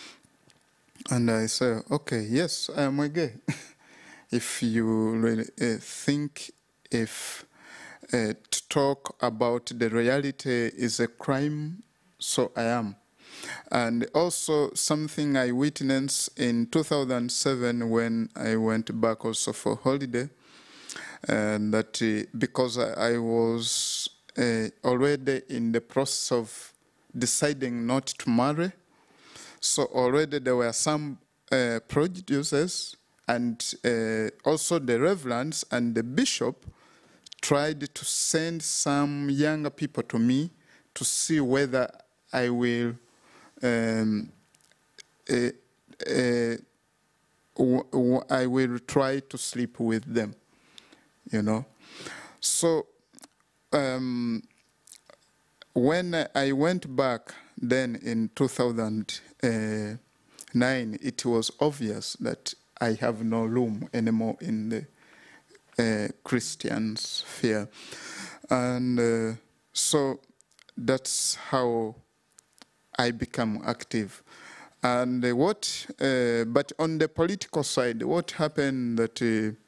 And I said, okay, yes, I am a gay. If you really uh, think if uh, to talk about the reality is a crime, so I am. And also something I witnessed in two thousand seven when I went back also for holiday, and that uh, because I, I was uh, already in the process of deciding not to marry, so already there were some uh, producers, and uh, also the reverends and the bishop tried to send some younger people to me to see whether I will um, uh, uh, w w I will try to sleep with them, you know. So um, when I went back then in two thousand nine, it was obvious that I have no room anymore in the uh, Christian sphere. And uh, so that's how I become active. And uh, what, uh, but on the political side, what happened that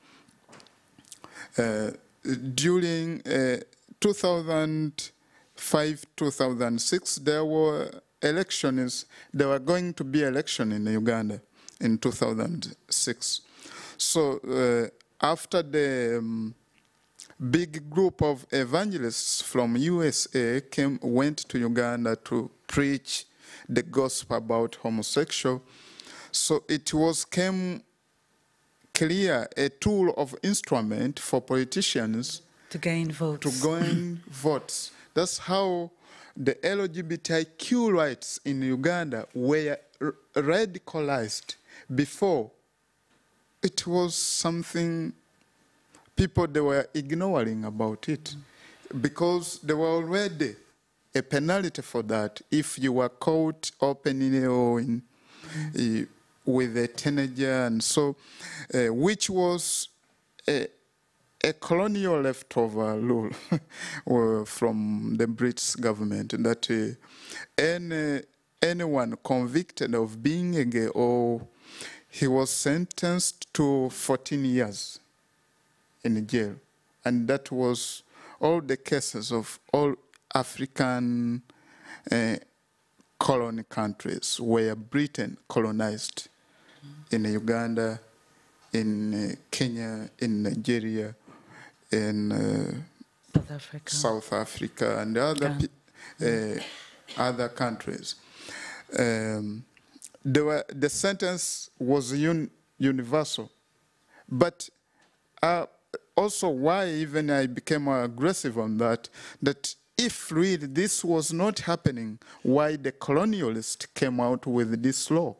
uh, uh, during uh, two thousand five, two thousand six, there were elections, there were going to be elections in Uganda in two thousand six. So uh, after the um, big group of evangelists from U S A came, went to Uganda to preach the gospel about homosexual, so it was came clear a tool of instrument for politicians to gain votes. To gain votes. That's how the L G B T I Q rights in Uganda were radicalized. Before, it was something people they were ignoring about it, because there were already a penalty for that if you were caught openly or in, uh, with a teenager, and so, uh, which was a, a colonial leftover rule from the British government, that uh, any, anyone convicted of being a gay, or he was sentenced to fourteen years in jail. And that was all the cases of all African uh, colony countries where Britain colonized, mm. in Uganda, in uh, Kenya, in Nigeria, in uh, South Africa, South Africa and other, uh, other countries. Um, there were, the sentence was un, universal. But uh, also why even I became aggressive on that, that if really this was not happening, why the colonialists came out with this law?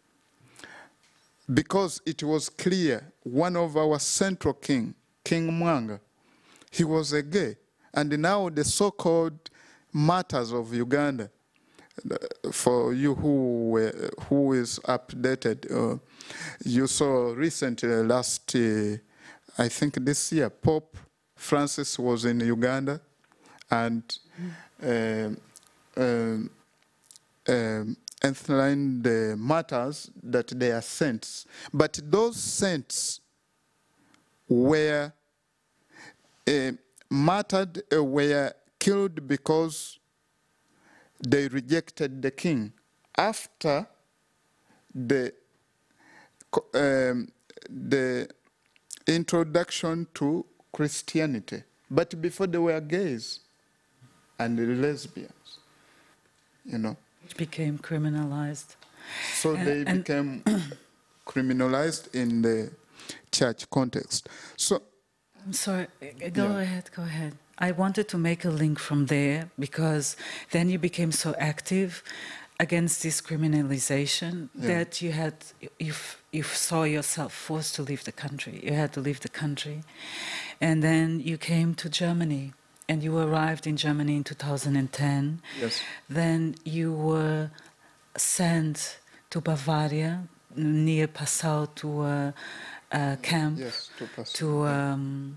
Because it was clear, one of our central king, King Mwanga, he was a gay. And now the so-called martyrs of Uganda, for you who, uh, who is updated, uh, you saw recently, last, uh, I think this year, Pope Francis was in Uganda, and um, um, um, enthroned the martyrs that they are saints. But those saints were uh, martyred, uh, were killed because they rejected the king. After the, um, the introduction to Christianity, but before they were gays and lesbians, you know. It became criminalized. So uh, they became criminalized in the church context. So, I'm sorry, go yeah. ahead, go ahead. I wanted to make a link from there because then you became so active against this criminalization yeah. that you had, you, you saw yourself forced to leave the country. You had to leave the country. And then you came to Germany and you arrived in Germany in two thousand ten. Yes. Then you were sent to Bavaria, near Passau, to a, a camp, yes, to, Passau. to, um,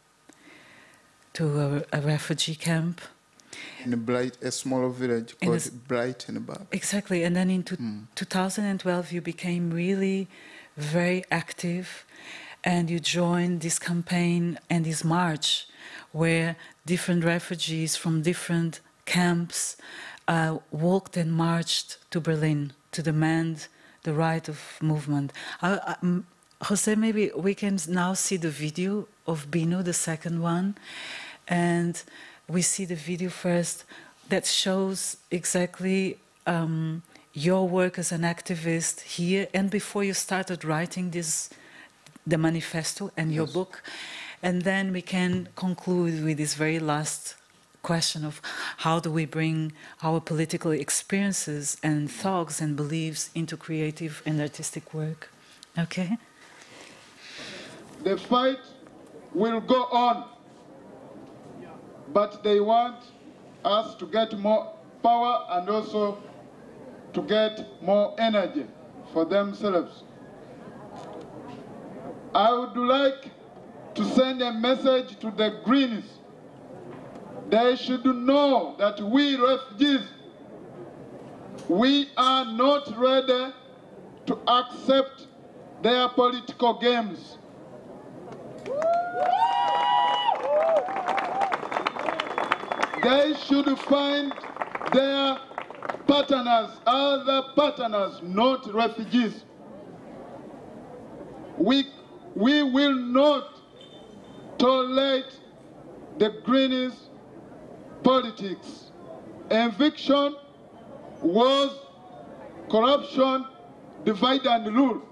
to a, a refugee camp. In a, Bright, a small village in called Breitenberg. Exactly, and then in to, mm. two thousand twelve you became really very active and you joined this campaign and this march where different refugees from different camps uh, walked and marched to Berlin to demand the right of movement. Uh, um, Jose, maybe we can now see the video of Bino, the second one, and we see the video first that shows exactly um, your work as an activist here and before you started writing this, the manifesto and your yes. book. And then we can conclude with this very last question of how do we bring our political experiences and thoughts and beliefs into creative and artistic work. Okay? The fight will go on. But they want us to get more power and also to get more energy for themselves. I would like to send a message to the Greens. They should know that we refugees, we are not ready to accept their political games. They should find their partners, other partners, not refugees. We, we will not tolerate the Greens' politics. Eviction, wars, corruption, divide and rule.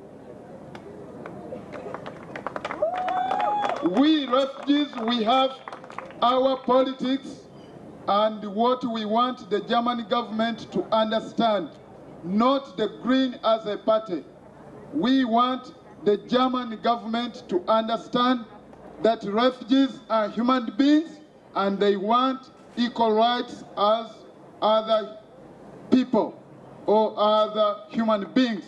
We refugees, we have our politics and what we want the German government to understand, not the Green as a party. We want the German government to understand that refugees are human beings and they want equal rights as other people or other human beings.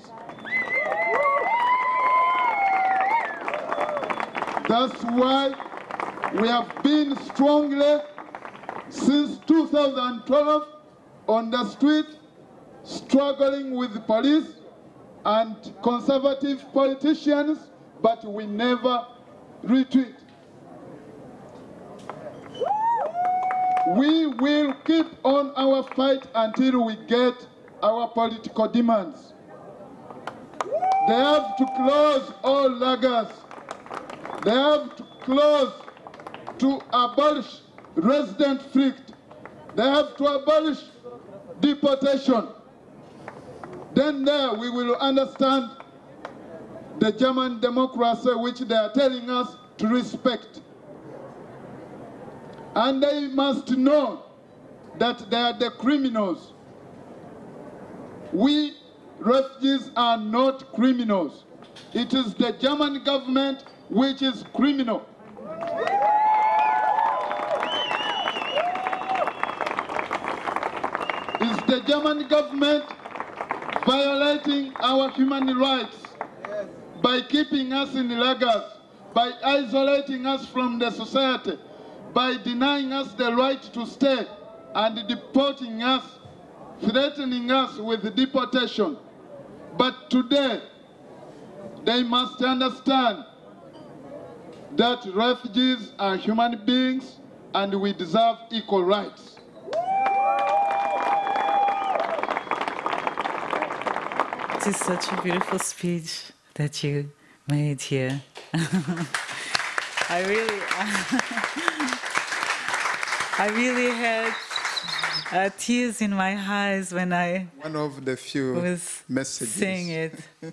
That's why we have been strongly since two thousand twelve on the street, struggling with the police and conservative politicians, but we never retreat. We will keep on our fight until we get our political demands. They have to close all lagers. They have to close to abolish resident flight. They have to abolish deportation. Then there we will understand the German democracy which they are telling us to respect. And they must know that they are the criminals. We refugees are not criminals. It is the German government which is criminal. It's the German government violating our human rights by keeping us in lagers, by isolating us from the society, by denying us the right to stay and deporting us, threatening us with deportation. But today, they must understand that refugees are human beings and we deserve equal rights. It is such a beautiful speech that you made here. I really, I really had uh, tears in my eyes when I One of the few was messages. saying it. Yeah.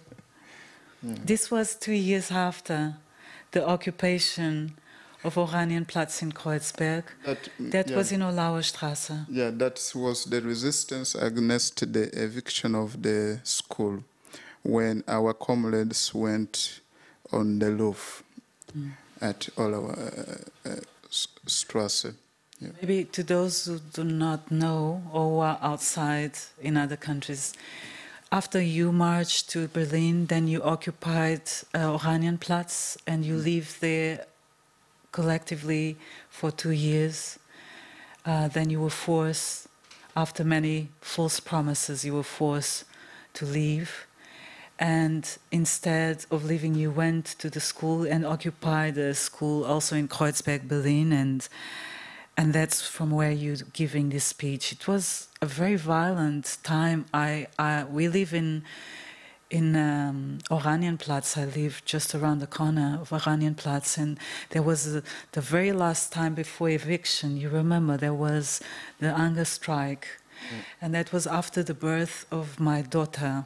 This was two years after the occupation of Oranienplatz in Kreuzberg. That, that yeah. was in Olauer Straße. Yeah, that was the resistance against the eviction of the school when our comrades went on the roof mm. at Olauer uh, uh, Straße. Yeah. Maybe to those who do not know or are outside in other countries, after you marched to Berlin, then you occupied uh, Oranienplatz and you lived there collectively for two years. Uh, then you were forced, after many false promises, you were forced to leave. And instead of leaving, you went to the school and occupied a school also in Kreuzberg, Berlin. And, and that's from where you're giving this speech. It was a very violent time. I, I, we live in In um, Oranienplatz. I live just around the corner of Oranienplatz, and there was a, the very last time before eviction, you remember, there was the hunger strike, mm. and that was after the birth of my daughter.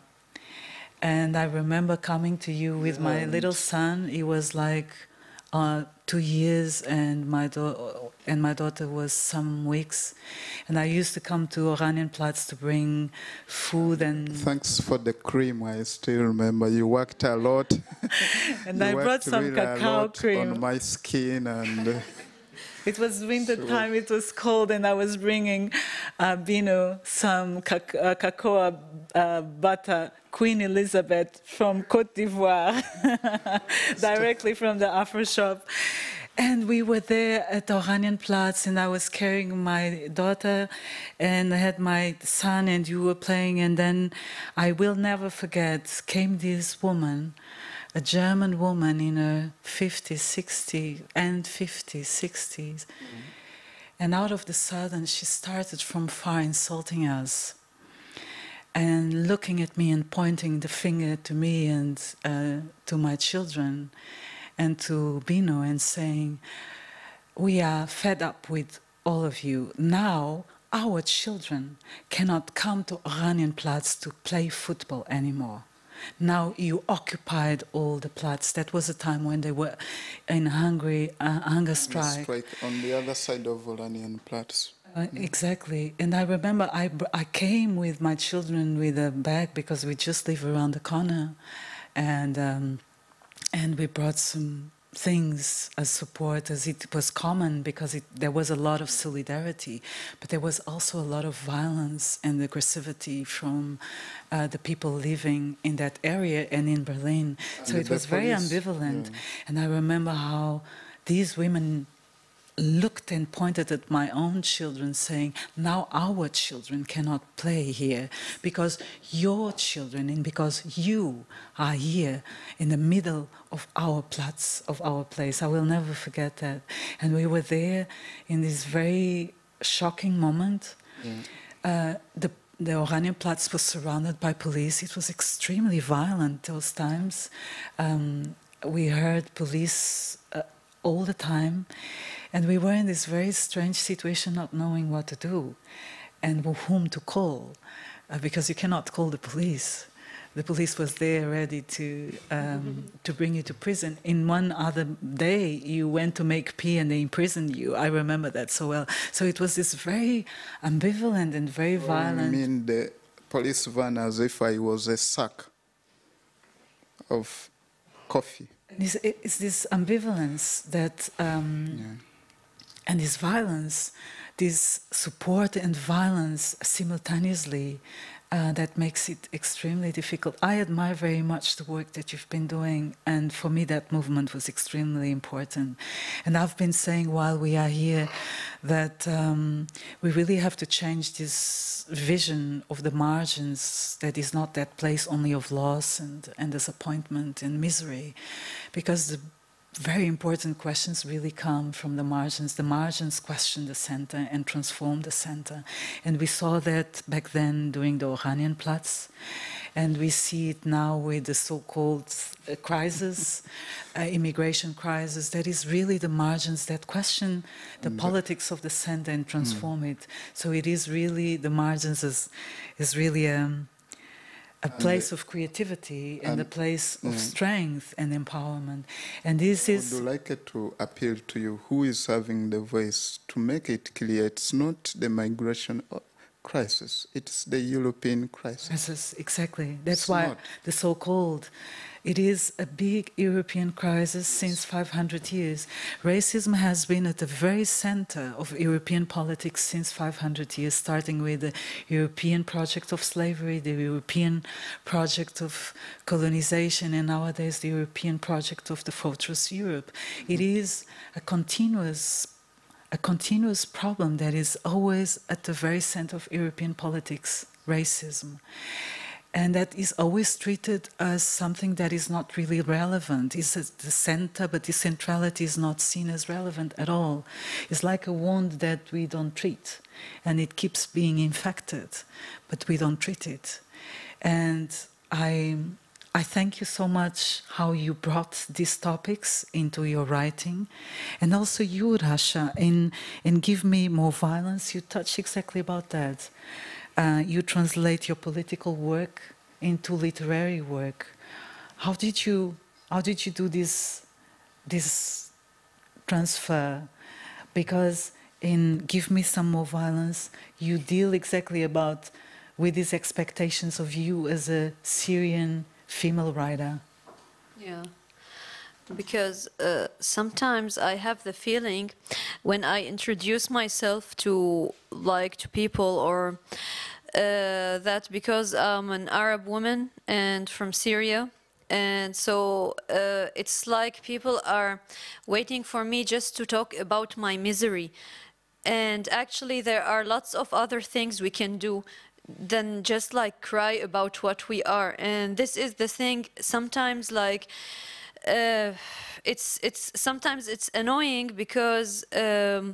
And I remember coming to you with my little son. He was like uh, two years, and my, and my daughter was some weeks. And I used to come to Oranienplatz to bring food and... Thanks for the cream, I still remember. You worked a lot. And I brought some really cacao cream. On my skin and... Uh, it was winter time, it was cold, and I was bringing uh, Bino some cac uh, cacao uh, butter, Queen Elizabeth from Côte d'Ivoire, directly from the Afro shop. And we were there at Oranienplatz, and I was carrying my daughter, and I had my son, and you were playing, and then I will never forget, came this woman, a German woman in her fifties, sixties, and fifties, sixties. Mm-hmm. And out of the sudden, she started from far insulting us and looking at me and pointing the finger to me and uh, to my children and to Bino and saying, we are fed up with all of you. Now our children cannot come to Oranienplatz to play football anymore. Now you occupied all the Platz. That was a time when they were in Hungary, uh, hunger strike. strike. On the other side of Oranienplatz. Uh, mm. Exactly. And I remember I, I came with my children with a bag because we just live around the corner. And, um, and we brought some things as support, as it was common because it, there was a lot of solidarity, but there was also a lot of violence and aggressivity from uh, the people living in that area and in Berlin. And so it was very ambivalent. Yeah. And I remember how these women looked and pointed at my own children saying, now our children cannot play here because your children and because you are here in the middle of our Platz, of our place. I will never forget that. And we were there in this very shocking moment. Yeah. Uh, the The Oranienplatz was surrounded by police. It was extremely violent those times. Um, we heard police uh, all the time. And we were in this very strange situation, not knowing what to do and whom to call, uh, because you cannot call the police. The police was there ready to um, to bring you to prison. In one other day, you went to make pee and they imprisoned you. I remember that so well. So it was this very ambivalent and very violent. I mean, the police van as if I was a sack of coffee. It's, it's this ambivalence that, um, yeah. and this violence, this support and violence simultaneously, uh, that makes it extremely difficult. I admire very much the work that you've been doing, and for me that movement was extremely important. And I've been saying while we are here that um, we really have to change this vision of the margins, that is not that place only of loss and, and disappointment and misery, because the very important questions really come from the margins. The margins question the center and transform the center. And we saw that back then during the Oranienplatz. And we see it now with the so-called uh, crisis, uh, immigration crisis. That is really the margins that question the mm. politics of the center and transform mm. it. So it is really, the margins is, is really um, a place of creativity and, and a place of yeah. strength and empowerment. And this is... I would like it to appeal to you, who is having the voice to make it clear it's not the migration crisis, it's the European crisis. Crisis, exactly. That's it's why not. the so-called, it is a big European crisis since five hundred years. Racism has been at the very center of European politics since five hundred years, starting with the European project of slavery, the European project of colonization, and nowadays the European project of the fortress Europe. It is a continuous a continuous problem that is always at the very center of European politics, racism. And that is always treated as something that is not really relevant. It's at the center, but the centrality is not seen as relevant at all. It's like a wound that we don't treat, and it keeps being infected, but we don't treat it. And I, I thank you so much how you brought these topics into your writing. And also you, Rasha, in, in Give Me More Violence, you touch exactly about that. Uh, you translate your political work into literary work. How did you, how did you do this, this transfer? Because in Give Me Some More Violence, you deal exactly about with these expectations of you as a Syrian female writer. Yeah. Because uh, sometimes I have the feeling when I introduce myself to like to people or uh, that because I'm an Arab woman and from Syria, and so uh, it's like people are waiting for me just to talk about my misery, and actually there are lots of other things we can do than just like cry about what we are. And this is the thing, sometimes like Uh, it's it's sometimes it's annoying because um,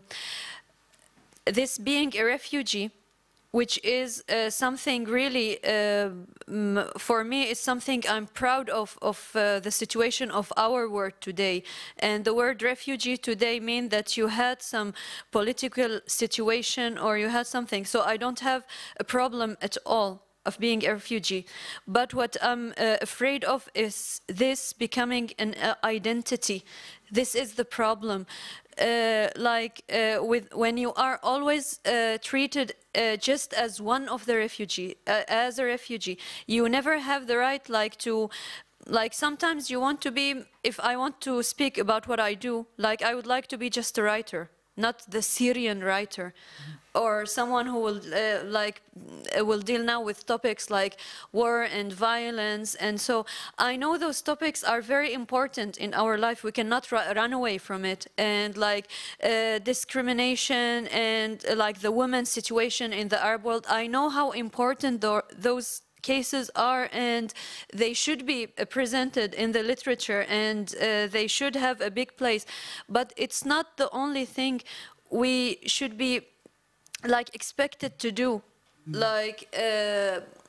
this being a refugee, which is uh, something really uh, for me is something I'm proud of of uh, the situation of our world today. And the word refugee today means that you had some political situation or you had something. So I don't have a problem at all of being a refugee, but what I'm uh, afraid of is this becoming an uh, identity. This is the problem. Uh, like uh, with when you are always uh, treated uh, just as one of the refugee, uh, as a refugee, you never have the right like to, like sometimes you want to be, if I want to speak about what I do, like I would like to be just a writer, not the Syrian writer. Mm-hmm. Or someone who will uh, like uh, will deal now with topics like war and violence. And so I know those topics are very important in our life. We cannot run away from it. And like uh, discrimination and uh, like the women's situation in the Arab world, I know how important th those cases are, and they should be uh, presented in the literature, and uh, they should have a big place. But it's not the only thing we should be like expected to do. Mm. Like uh,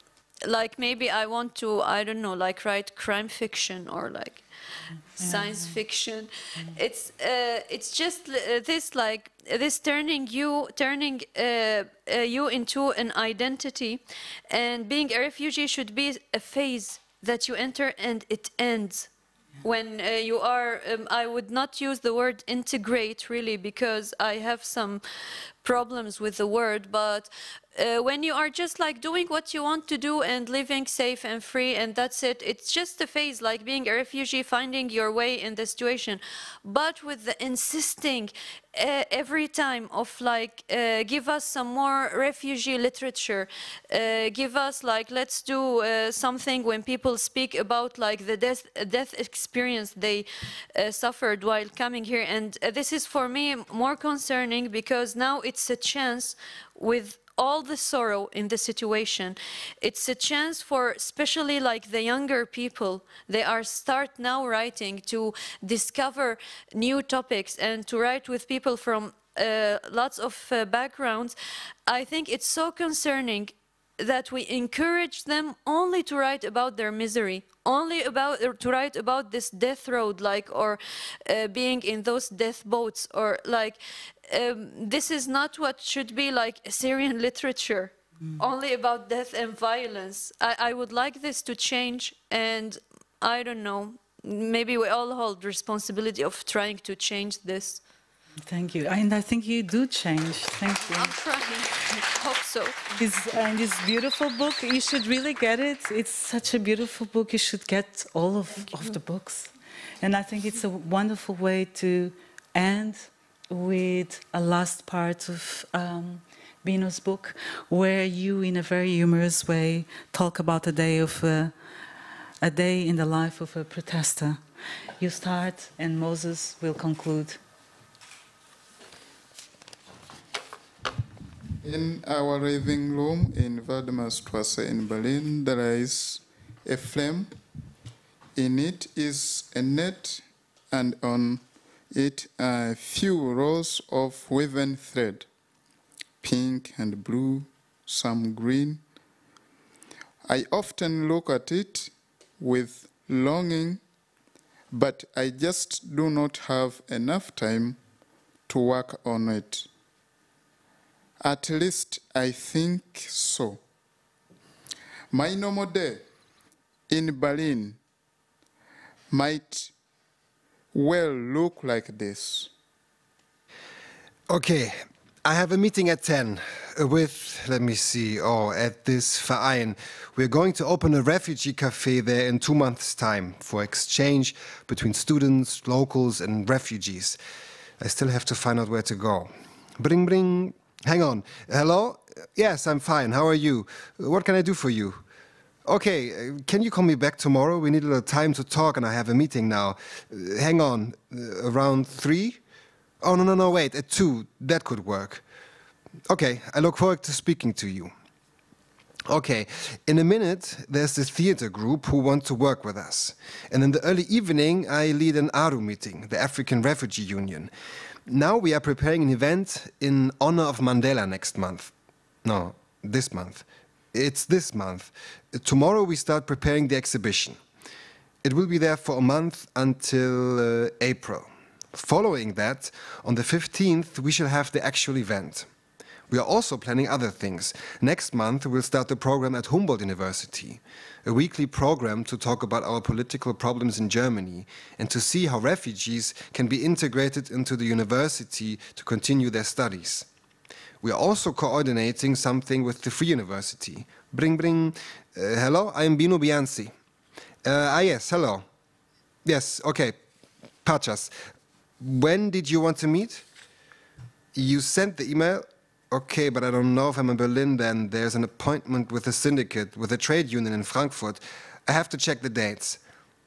like maybe I want to, I don't know, like write crime fiction or like science fiction. It's uh, it's just uh, this like this turning you turning uh, uh, you into an identity, and being a refugee should be a phase that you enter and it ends. When uh, you are, um, I would not use the word integrate really, because I have some problems with the word, but uh, when you are just like doing what you want to do and living safe and free and that's it, it's just a phase, like being a refugee, finding your way in the situation. But with the insisting uh, every time of like, uh, give us some more refugee literature, uh, give us like, let's do uh, something when people speak about like the death, death experience they uh, suffered while coming here. And uh, this is for me more concerning, because now it's a chance, with all the sorrow in the situation, it's a chance for especially like the younger people. They are start now writing to discover new topics and to write with people from uh, lots of uh, backgrounds. I think it's so concerning that we encourage them only to write about their misery, only about uh, to write about this death road, like, or uh, being in those death boats, or like, um, this is not what should be like Syrian literature, mm. only about death and violence. I, I would like this to change, and I don't know, maybe we all hold responsibility of trying to change this. Thank you. And I think you do change. Thank you. I'm trying. I hope so. This, and this beautiful book, you should really get it. It's such a beautiful book. You should get all of, of the books. And I think it's a wonderful way to end with a last part of um, Bino's book, where you, in a very humorous way, talk about a day of uh, a day in the life of a protester. You start, and Moses will conclude. In our living room in Waldemar-Strasse in Berlin, there is a flame. In it is a net, and on it are a few rows of woven thread, pink and blue, some green. I often look at it with longing, but I just do not have enough time to work on it. At least I think so. My normal day in Berlin might well look like this. Okay, I have a meeting at ten with, let me see, oh, at this Verein. We're going to open a refugee cafe there in two months' time for exchange between students, locals, and refugees. I still have to find out where to go. Bring, bring. Hang on. Hello? Yes, I'm fine. How are you? What can I do for you? Okay, can you call me back tomorrow? We need a little time to talk and I have a meeting now. Uh, hang on. Uh, around three? Oh, no, no, no, wait. At two. That could work. Okay, I look forward to speaking to you. Okay, in a minute, there's this theater group who want to work with us. And in the early evening, I lead an A R U meeting, the African Refugee Union. Now we are preparing an event in honor of Mandela next month. No, this month. It's this month. Tomorrow we start preparing the exhibition. It will be there for a month until uh, April. Following that, on the fifteenth, we shall have the actual event. We are also planning other things. Next month, we'll start the program at Humboldt University, a weekly program to talk about our political problems in Germany and to see how refugees can be integrated into the university to continue their studies. We are also coordinating something with the Free University. Bring, bring. Uh, hello, I'm Bino Byansi. Uh, ah, yes, hello. Yes, okay. Pachas. When did you want to meet? You sent the email? Okay, but I don't know if I'm in Berlin then. There's an appointment with a syndicate, with a trade union in Frankfurt. I have to check the dates.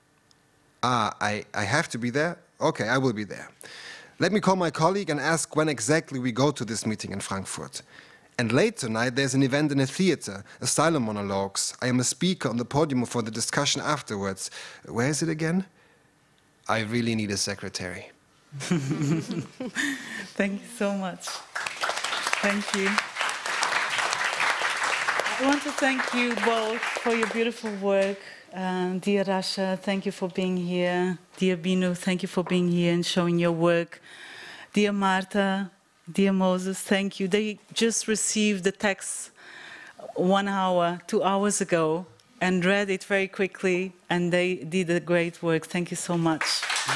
Ah, I, I have to be there? Okay, I will be there. Let me call my colleague and ask when exactly we go to this meeting in Frankfurt. And late tonight, there's an event in a theater, Asylum Monologues. I am a speaker on the podium for the discussion afterwards. Where is it again? I really need a secretary. Thank you so much. Thank you. I want to thank you both for your beautiful work. Um, dear Rasha, thank you for being here. Dear Bino, thank you for being here and showing your work. Dear Marta, dear Moses, thank you. They just received the text one hour, two hours ago, and read it very quickly, and they did a great work. Thank you so much.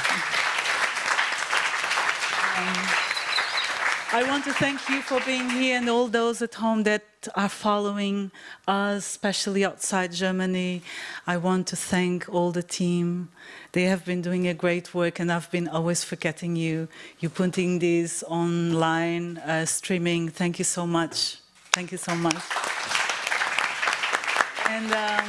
um, I want to thank you for being here and all those at home that are following us, especially outside Germany. I want to thank all the team. They have been doing a great work, and I've been always forgetting you. You're putting this online, uh, streaming. Thank you so much. Thank you so much. And, um,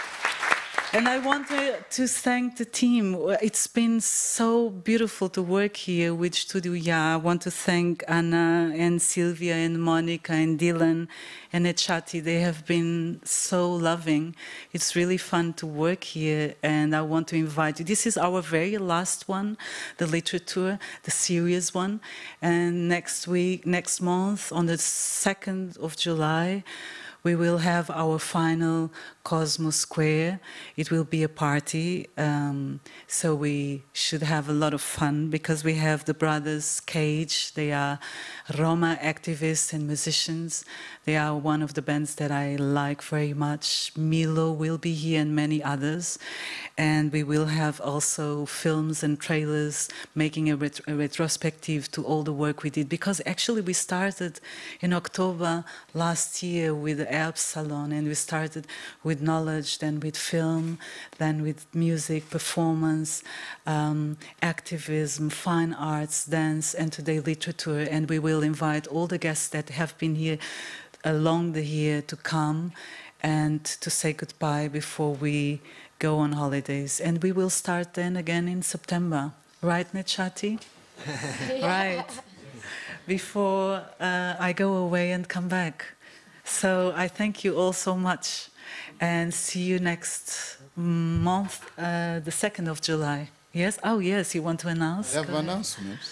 and I want to, to thank the team. It's been so beautiful to work here with Studio Ya. I want to thank Anna and Sylvia and Monica and Dylan and Echati. They have been so loving. It's really fun to work here, and I want to invite you. This is our very last one, the literature, the serious one. And next week, next month, on the second of July, we will have our final Cosmos Square. It will be a party, um, so we should have a lot of fun because we have the brothers Cage. They are Roma activists and musicians. They are one of the bands that I like very much. Milo will be here and many others. And we will have also films and trailers making a, ret a retrospective to all the work we did, because actually we started in October last year with the Arab Salon, and we started with knowledge, then with film, then with music, performance, um, activism, fine arts, dance, and today literature. And we will invite all the guests that have been here along the year to come and to say goodbye before we go on holidays. And we will start then again in September. Right, Nechati? Right. Before uh, I go away and come back. So I thank you all so much, and see you next month, uh, the second of July. Yes? Oh, yes, you want to announce? I have announcements.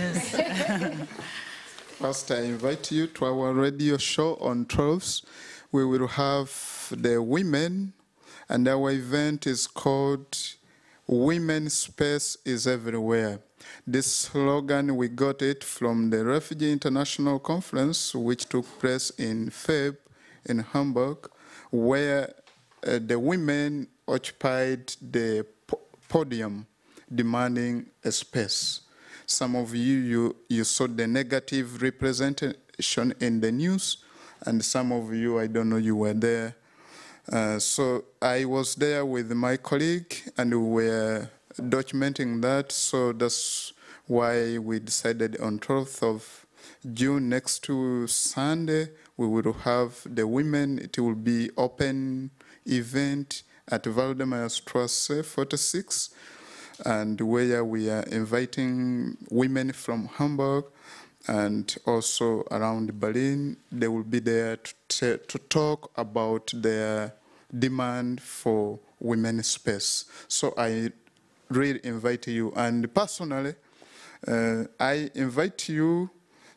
Yes. First, I invite you to our radio show on twelfth. We will have the women, and our event is called Women's Space is Everywhere. This slogan, we got it from the Refugee International Conference, which took place in February in Hamburg, where uh, the women occupied the po podium demanding a space. Some of you, you, you saw the negative representation in the news, and some of you, I don't know, you were there. Uh, so I was there with my colleague, and we were documenting that. So that's why we decided on twelfth of June, next to Sunday, we will have the women. It will be open event at Waldemar Strasse forty-six, and where we are inviting women from Hamburg and also around Berlin. They will be there to, to talk about their demand for women's space. So I really invite you, and personally, uh, I invite you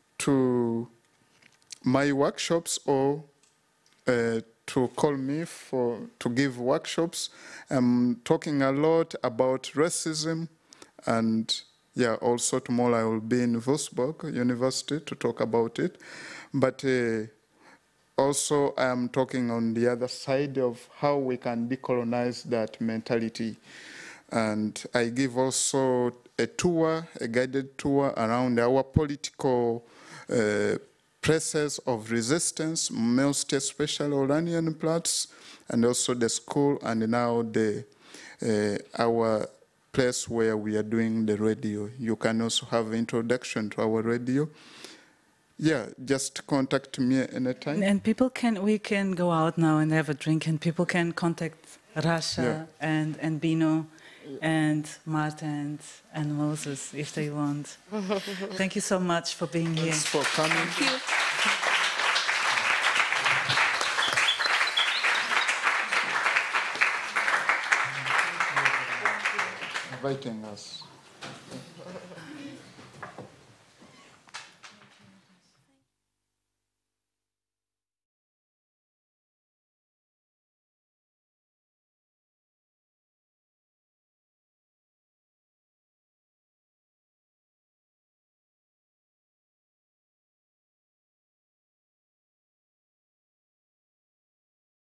to my workshops, or uh, to call me for to give workshops. I'm talking a lot about racism, and yeah, also tomorrow I will be in Wolfsburg University to talk about it. But uh, also I'm talking on the other side of how we can decolonize that mentality. And I give also a tour, a guided tour around our political uh, places of resistance, most especially Oranienplatz, and also the school, and now the uh, our place where we are doing the radio. You can also have introduction to our radio. Yeah, just contact me anytime. And people can, we can go out now and have a drink, and people can contact Rasha Yeah. and, and Bino and Marta and, and Moses if they want. Thank you so much for being here. Thanks for coming. Thank you. Inviting us.